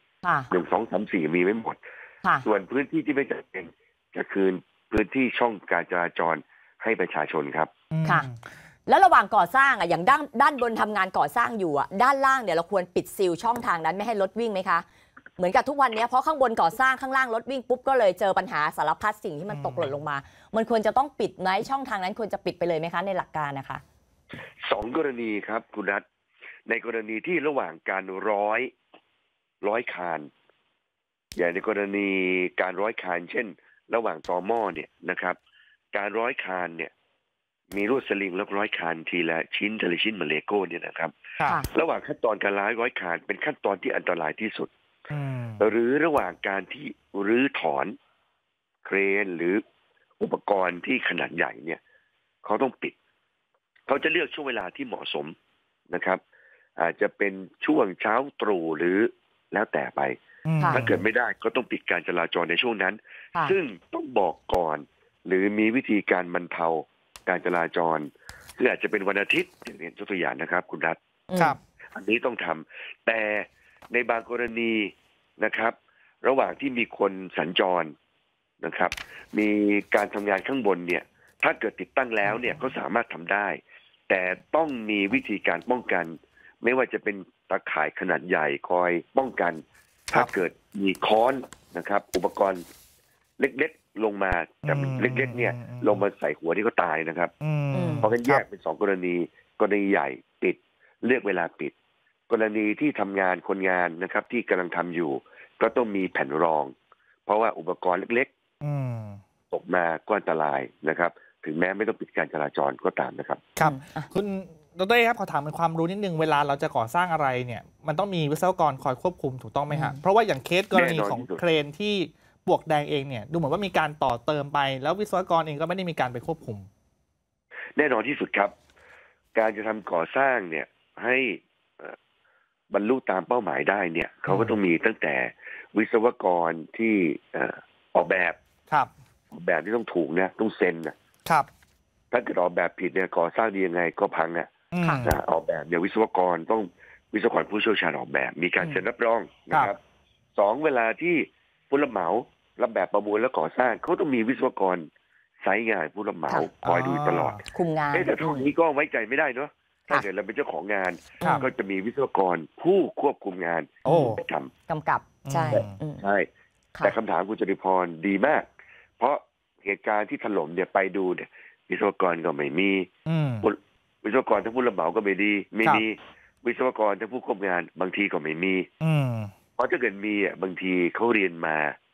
1 2 3 4มีไว้หมดส่วนพื้นที่ที่ไม่จำเป็นจะคืนพื้นที่ช่องการจราจรให้ประชาชนครับค่ะแล้วระหว่างก่อสร้างอย่างด้านบนทำงานก่อสร้างอยู่ด้านล่างเนี่ยเราควรปิดซีลช่องทางนั้นไม่ให้รถวิ่งไหมคะเหมือนกับทุกวันนี้เพราะข้างบนก่อสร้างข้างล่างรถวิ่งปุ๊บก็เลยเจอปัญหาสารพัดสิ่งที่มันตกหล่นลงมามันควรจะต้องปิดไหมช่องทางนั้นควรจะปิดไปเลยไหมคะในหลักการนะคะ 2 กรณีครับคุณรัฐในกรณีที่ระหว่างการร้อยคานอย่างในกรณีการร้อยคานเช่นระหว่างต่อหม้อเนี่ยนะครับการร้อยคานเนี่ยมีลวดสลิงแล้วร้อยคานทีละชิ้นเหมือนเลโก้เนี่ยนะครับระหว่างขั้นตอนการร้อยคานเป็นขั้นตอนที่อันตรายที่สุดหรือระหว่างการที่รื้อถอนเครนหรืออุปกรณ์ที่ขนาดใหญ่เนี่ยเขาต้องปิดเขาจะเลือกช่วงเวลาที่เหมาะสมนะครับอาจจะเป็นช่วงเช้าตรู่หรือแล้วแต่ไปถ้าเกิดไม่ได้ก็ต้องปิดการจราจรในช่วงนั้นซึ่งต้องบอกก่อนหรือมีวิธีการบรรเทาการจราจรซึ่งอาจจะเป็นวันอาทิตย์อย่างนี้ตัวอย่างนะครับคุณรัฐอันนี้ต้องทำแต่ในบางกรณีนะครับระหว่างที่มีคนสัญจรนะครับมีการทำงานข้างบนเนี่ยถ้าเกิดติดตั้งแล้วเนี่ยก็สามารถทำได้แต่ต้องมีวิธีการป้องกันไม่ว่าจะเป็นตะข่ายขนาดใหญ่คอยป้องกันถ้าเกิดมีค้อนนะครับอุปกรณ์เล็กๆลงมาแต่เล็กๆเนี่ยลงมาใส่หัวที่เขาตายนะครับเพราะงั้นแยกเป็น2 กรณีใหญ่ปิดเลือกเวลาปิดกรณีที่ทำงานคนงานนะครับที่กำลังทำอยู่ก็ต้องมีแผ่นรองเพราะว่าอุปกรณ์เล็กๆตกมาก็อันตรายนะครับถึงแม้ไม่ต้องปิดการจราจรก็ตามนะครับครับคุณดร.ครับขอถามเป็นความรู้นิดนึงเวลาเราจะก่อสร้างอะไรเนี่ยมันต้องมีวิศวกรคอยควบคุมถูกต้องไหมฮะเพราะว่าอย่างเคสกรณีของเครนที่ปลวกแดงเองเนี่ยดูเหมือนว่ามีการต่อเติมไปแล้ววิศวกรเองก็ไม่ได้มีการไปควบคุมแน่นอนที่สุดครับการจะทำก่อสร้างเนี่ยให้บรรลุตามเป้าหมายได้เนี่ยเขาก็ต้องมีตั้งแต่วิศวกรที่ออกแบบที่ต้องถูกนะต้องเซ็นนะครับถ้าเกิดออกแบบผิดเนี่ยก่อสร้างดียังไงก็พังออกแบบเนี่ยวิศวกรต้องวิศวกรผู้เชี่ยวชาญออกแบบมีการเซ็นรับรองนะครับ2เวลาที่ผู้รับเหมารับแบบประมูลแล้วก่อสร้างเขาต้องมีวิศวกรไซต์งานผู้รับเหมาคอยดูตลอดคุมงานแต่เท่านี้ก็ไว้ใจไม่ได้เนาะถ้าเกิดเราเป็นเจ้าของงานก็จะมีวิศวกรผู้ควบคุมงานกำกับใช่แต่คำถามคุณจริพรดีมากเพราะเหตุการณ์ที่ถล่มเนี่ยไปดูเนี่ยวิศวกรก็ไม่มีวิศวกรทั้งผู้รับเหมาก็ไม่มีวิศวกรทั้งผู้ควบงานบางทีก็ไม่มีเพราะถ้าเกิดมีบางทีเขาเรียนมา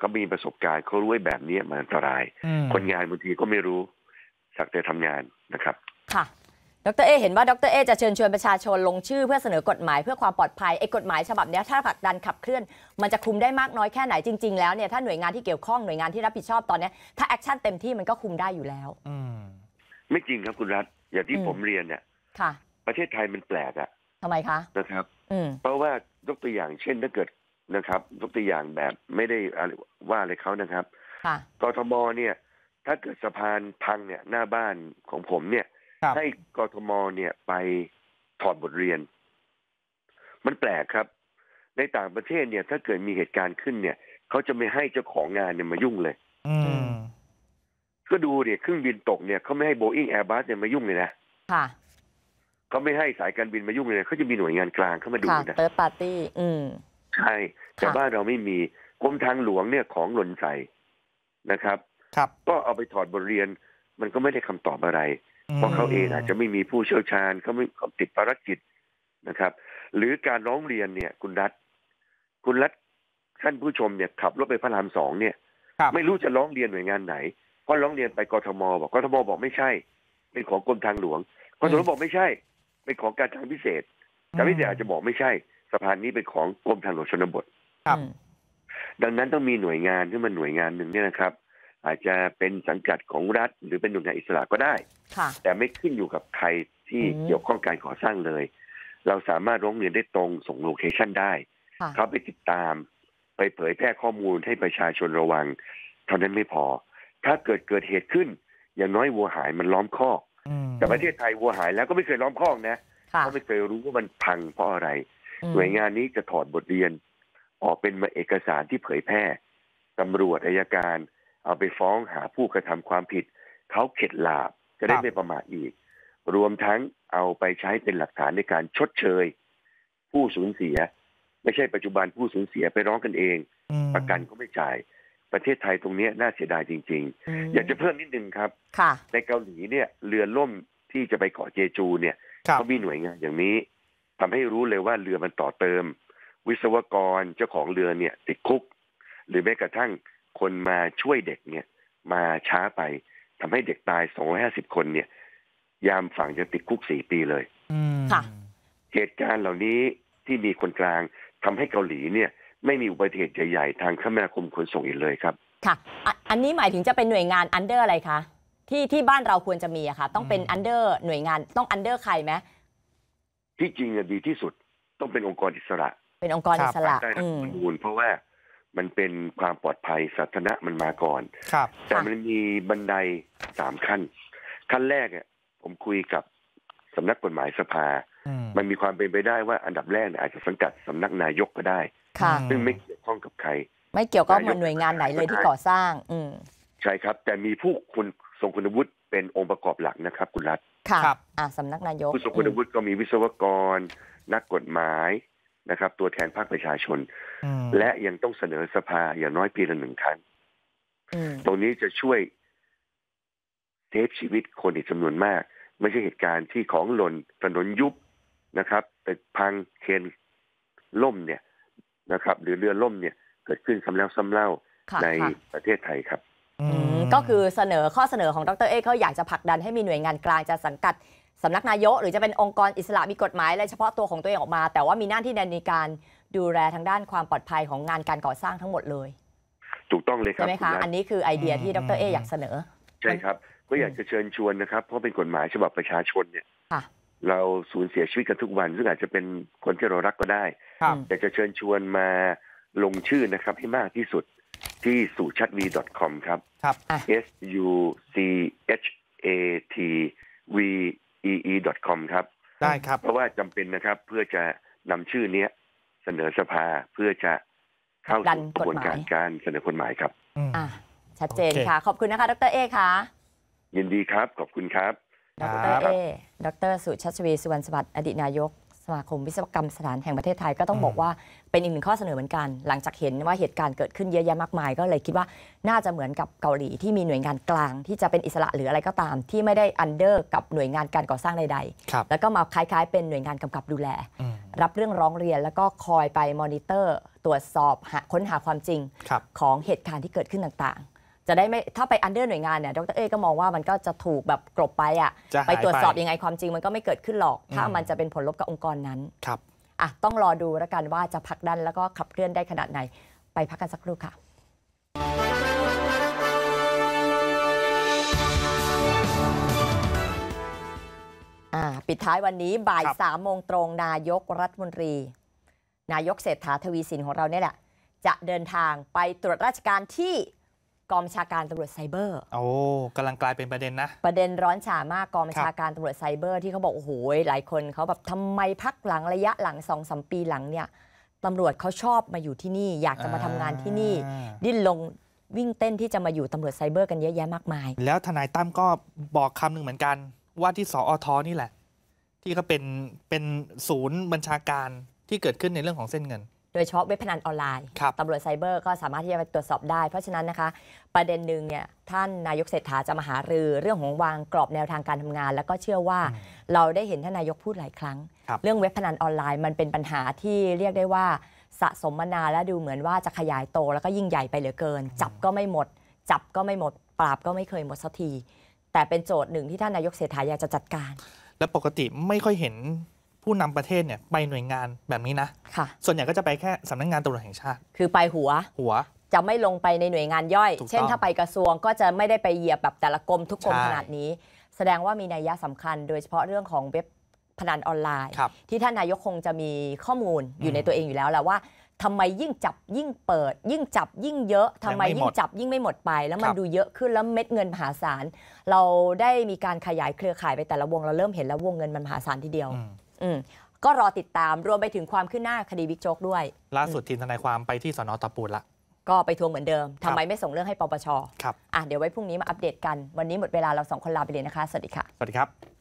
เขามีประสบการณ์เขารู้ว่าแบบนี้มันอันตรายคนงานบางทีก็ไม่รู้สักแต่ทำงานนะครับค่ะดร.เอเห็นว่าดร.เอจะเชิญชวนประชาชนลงชื่อเพื่อเสนอกฎหมายเพื่อความปลอดภัยไอ้กฎหมายฉบับนี้ถ้าผลักดันขับเคลื่อนมันจะคุมได้มากน้อยแค่ไหนจริงๆแล้วเนี่ยถ้าหน่วยงานที่เกี่ยวข้องหน่วยงานที่รับผิดชอบตอนนี้ถ้าแอคชั่นเต็มที่มันก็คุมได้อยู่แล้วไม่จริงครับคุณรัฐอย่างที่ผมเรียนเนี่ยประเทศไทยมันแปลกอะทำไมคะนะครับเพราะว่ายกตัวอย่างเช่นถ้าเกิดนะครับยกตัวอย่างแบบไม่ได้ว่าอะไรเขานะครับกทมเนี่ยถ้าเกิดสะพานพังเนี่ยหน้าบ้านของผมเนี่ยให้กทมเนี่ยไปถอดบทเรียนมันแปลกครับในต่างประเทศเนี่ยถ้าเกิดมีเหตุการณ์ขึ้นเนี่ยเขาจะไม่ให้เจ้าของงานเนี่ยมายุ่งเลยก็ดูเนี่ยเครื่องบินตกเนี่ยเขาไม่ให้ Boeing Airbus เนี่ยมายุ่งเลยนะเขาไม่ให้สายการบินมายุ่งเลยเขาจะมีหน่วยงานกลางเข้ามาดูนะเติร์ดปาร์ตี้ใช่แต่บ้านเราไม่มีกรมทางหลวงเนี่ยของหล่นใส่นะครับก็เอาไปถอดบทเรียนมันก็ไม่ได้คำตอบอะไรเพราะเขาเองอาจจะไม่มีผู้เชี่ยวชาญเขาไม่ติดภารกิจนะครับหรือการร้องเรียนเนี่ยคุณรัฐท่านผู้ชมเนี่ยขับรถไปพระราม2เนี่ยไม่รู้จะร้องเรียนหน่วยงานไหนเพราะร้องเรียนไปกทมบอกไม่ใช่เป็นของกรมทางหลวงกทมบอกไม่ใช่เป็นของการทางพิเศษการพิเศษอาจจะบอกไม่ใช่สะพานนี้เป็นของกรมทางหลวงชนบทดังนั้นต้องมีหน่วยงานที่มันหน่วยงานหนึ่งเนี่ยนะครับอาจจะเป็นสังกัดของรัฐหรือเป็นหน่วยงานอิสระก็ได้แต่ไม่ขึ้นอยู่กับใครที่เกี่ยวข้องการก่อสร้างเลยเราสามารถร้องเรียนได้ตรงส่งโลเคชั่นได้เขาไปติดตามไปเผยแพร่ข้อมูลให้ประชาชนระวังเท่านั้นไม่พอถ้าเกิดเหตุขึ้นอย่างน้อยวัวหายมันล้อมคอกแต่ประเทศไทยวัวหายแล้วก็ไม่เคยล้อมคอกนะเขาไม่เคยรู้ว่ามันพังเพราะอะไรหน่วยงานนี้จะถอดบทเรียนออกเป็นเอกสารที่เผยแพร่ตำรวจอัยการเอาไปฟ้องหาผู้กระทำความผิดเขาเข็ดหลาบจะได้ไม่ประมาทอีกรวมทั้งเอาไปใช้เป็นหลักฐานในการชดเชยผู้สูญเสียไม่ใช่ปัจจุบันผู้สูญเสียไปร้องกันเองประกันก็ไม่จ่ายประเทศไทยตรงนี้น่าเสียดายจริงๆอยากจะเพิ่มนิดนึงครับในเกาหลีเนี่ยเรือล่มที่จะไปเกาะเจจูเนี่ยเขามีหน่วยงานอย่างนี้ทำให้รู้เลยว่าเรือมันต่อเติมวิศวกรเจ้าของเรือเนี่ยติดคุกหรือแม้กระทั่งคนมาช่วยเด็กเนี่ยมาช้าไปทำให้เด็กตาย250 คนเนี่ยยามฝั่งจะติดคุก4 ปีเลยเหตุการณ์เหล่านี้ที่มีคนกลางทำให้เกาหลีเนี่ยไม่มีอุบัติเหตุใหญ่ๆทางคมนาคมขนส่งอีกเลยครับค่ะอันนี้หมายถึงจะเป็นหน่วยงานอันเดอร์อะไรคะที่บ้านเราควรจะมีอะค่ะต้องเป็นอันเดอร์หน่วยงานต้องอันเดอร์ใครไหมที่จริงดีที่สุดต้องเป็นองค์กรอิสระเป็นองค์กรอิสระได้รัฐธรรมนูญเพราะว่ามันเป็นความปลอดภัยสาธารณะมันมาก่อนแต่มันมีบันได3 ขั้นแรกเนี่ยผมคุยกับสำนักกฎหมายสภามันมีความเป็นไปได้ว่าอันดับแรกอาจจะสังกัดสำนักนายกก็ได้ซึ่งไม่เกี่ยวข้องกับใครไม่เกี่ยวกับหน่วยงานไหนเลยที่ก่อสร้างใช่ครับแต่มีผู้ทรงคุณวุฒิเป็นองค์ประกอบหลักนะครับคุณรัฐค่ะสำนักนายกผู้ทรงคุณวุฒิก็มีวิศวกรนักกฎหมายนะครับตัวแทนภาคประชาชนและยังต้องเสนอสภาอย่างน้อยปีละ1 ครั้งตรงนี้จะช่วยเซฟชีวิตคนอีกจำนวนมากไม่ใช่เหตุการณ์ที่ของหล่นถนนยุบนะครับตึกพังเคนล่มเนี่ยนะครับหรือเรือล่มเนี่ยเกิดขึ้นซ้ำแล้วซ้ำเล่าในประเทศไทยครับก็คือข้อเสนอของดร.เอเขาอยากจะผลักดันให้มีหน่วยงานกลางจะสังกัดสำนักนายกหรือจะเป็นองค์กรอิสระมีกฎหมายอะไรเฉพาะตัวของตัวเองออกมาแต่ว่ามีหน้าที่ในการดูแลทางด้านความปลอดภัยของงานการก่อสร้างทั้งหมดเลยถูกต้องเลยครับใช่ไหมคะอันนี้คือไอเดียที่ดร.เออยากเสนอใช่ครับก็อยากจะเชิญชวนนะครับเพราะเป็นกฎหมายฉบับประชาชนเนี่ยเราสูญเสียชีวิตกันทุกวันซึ่งอาจจะเป็นคนที่เรารักก็ได้อยากจะเชิญชวนมาลงชื่อนะครับให้มากที่สุดที่suchatvi.com ครับ suchatve.com ครับได้ครับเพราะว่าจำเป็นนะครับเพื่อจะนำชื่อนี้เสนอสภาเพื่อจะเข้าสู่กระบวนการเสนอกฎหมายครับชัดเจนค่ะขอบคุณนะคะดร.เอค่ะยินดีครับขอบคุณครับดร.เอดร.สุชัชวีสุวรรณสวัสดิ์อดีตนายกสมาคมวิศวกรรมสถานแห่งประเทศไทยก็ต้องบอกว่าเป็นอีกหนึ่งข้อเสนอเหมือนกันหลังจากเห็นว่าเหตุการณ์เกิดขึ้นเยอะแยะมากมายก็เลยคิดว่าน่าจะเหมือนกับเกาหลีที่มีหน่วยงานกลางที่จะเป็นอิสระหรืออะไรก็ตามที่ไม่ได้อันเดอร์กับหน่วยงานการก่อสร้างใดๆแล้วก็มาคล้ายๆเป็นหน่วยงานกำกับดูแลรับเรื่องร้องเรียนแล้วก็คอยไปมอนิเตอร์ตรวจสอบค้นหาความจริงของเหตุการณ์ที่เกิดขึ้นต่างๆจะได้ไม่ถ้าไปอันเดอร์หน่วยงานเนี่ยดร.เอก็มองว่ามันก็จะถูกแบบกลบไปไปตรวจสอบยังไงความจริงมันก็ไม่เกิดขึ้นหรอกถ้ามันจะเป็นผลลบกับองค์กรนั้นครับต้องรอดูแล้วกันว่าจะผลักดันแล้วก็ขับเคลื่อนได้ขนาดไหนไปพักกันสักครู่ค่ะปิดท้ายวันนี้บ่าย3 โมงตรงนายกรัฐมนตรีนายกเศรษฐาทวีสินของเราเนี่ยแหละจะเดินทางไปตรวจราชการที่กองบัญชาการตำรวจไซเบอร์กำลังกลายเป็นประเด็นนะประเด็นร้อนฉามากกองบัญชาการตำรวจไซเบอร์ที่เขาบอกโอ้โหหลายคนเขาแบบทำไมพักหลังระยะหลัง 2-3 ปีหลังเนี่ยตำรวจเขาชอบมาอยู่ที่นี่อยากจะมาทำงานที่นี่ดิ้นรนวิ่งเต้นที่จะมาอยู่ตำรวจไซเบอร์กันเยอะแยะมากมายแล้วทนายตั้มก็บอกคำหนึ่งเหมือนกันว่าที่สอท.นี่แหละที่ก็เป็นศูนย์บัญชาการที่เกิดขึ้นในเรื่องของเส้นเงินโดยเฉพาะเว็บพนันออนไลน์ตำรวจไซเบอร์ก็สามารถที่จะไปตรวจสอบได้เพราะฉะนั้นนะคะประเด็นหนึ่งเนี่ยท่านนายกเศรษฐาจะมาหารือเรื่องของวางกรอบแนวทางการทำงานแล้วก็เชื่อว่าเราได้เห็นท่านนายกพูดหลายครั้งเรื่องเว็บพนันออนไลน์มันเป็นปัญหาที่เรียกได้ว่าสะสมมานานและดูเหมือนว่าจะขยายโตแล้วก็ยิ่งใหญ่ไปเหลือเกินจับก็ไม่หมดปราบก็ไม่เคยหมดสักทีแต่เป็นโจทย์หนึ่งที่ท่านนายกเศรษฐาอยากจะจัดการและปกติไม่ค่อยเห็นผู้นำประเทศเนี่ยไปหน่วยงานแบบนี้นะส่วนใหญ่ก็จะไปแค่สำนักงานตำรวจแห่งชาติคือไปหัวจะไม่ลงไปในหน่วยงานย่อยเช่นถ้าไปกระทรวงก็จะไม่ได้ไปเหยียบแบบแต่ละกรมทุกกรมขนาดนี้แสดงว่ามีนัยสำคัญโดยเฉพาะเรื่องของเว็บพนันออนไลน์ที่ท่านนายกคงจะมีข้อมูลอยู่ในตัวเองอยู่แล้วแหละว่าทำไมยิ่งจับยิ่งเปิดยิ่งจับยิ่งเยอะทำไมยิ่งจับยิ่งไม่หมดไปแล้วมันดูเยอะขึ้นแล้วเม็ดเงินมหาศาลเราได้มีการขยายเครือข่ายไปแต่ละวงเราเริ่มเห็นแล้ววงเงินมันมหาศาลทีเดียวก็รอติดตามรวมไปถึงความคืบหน้าคดีบิ๊กโจ๊กด้วยล่าสุดทีมทนายความไปที่สน.ตะปูนละก็ไปทวงเหมือนเดิมทำไมไม่ส่งเรื่องให้ปปช.เดี๋ยวไว้พรุ่งนี้มาอัปเดตกันวันนี้หมดเวลาเรา2 คนลาไปเลยนะคะสวัสดีค่ะสวัสดีครับ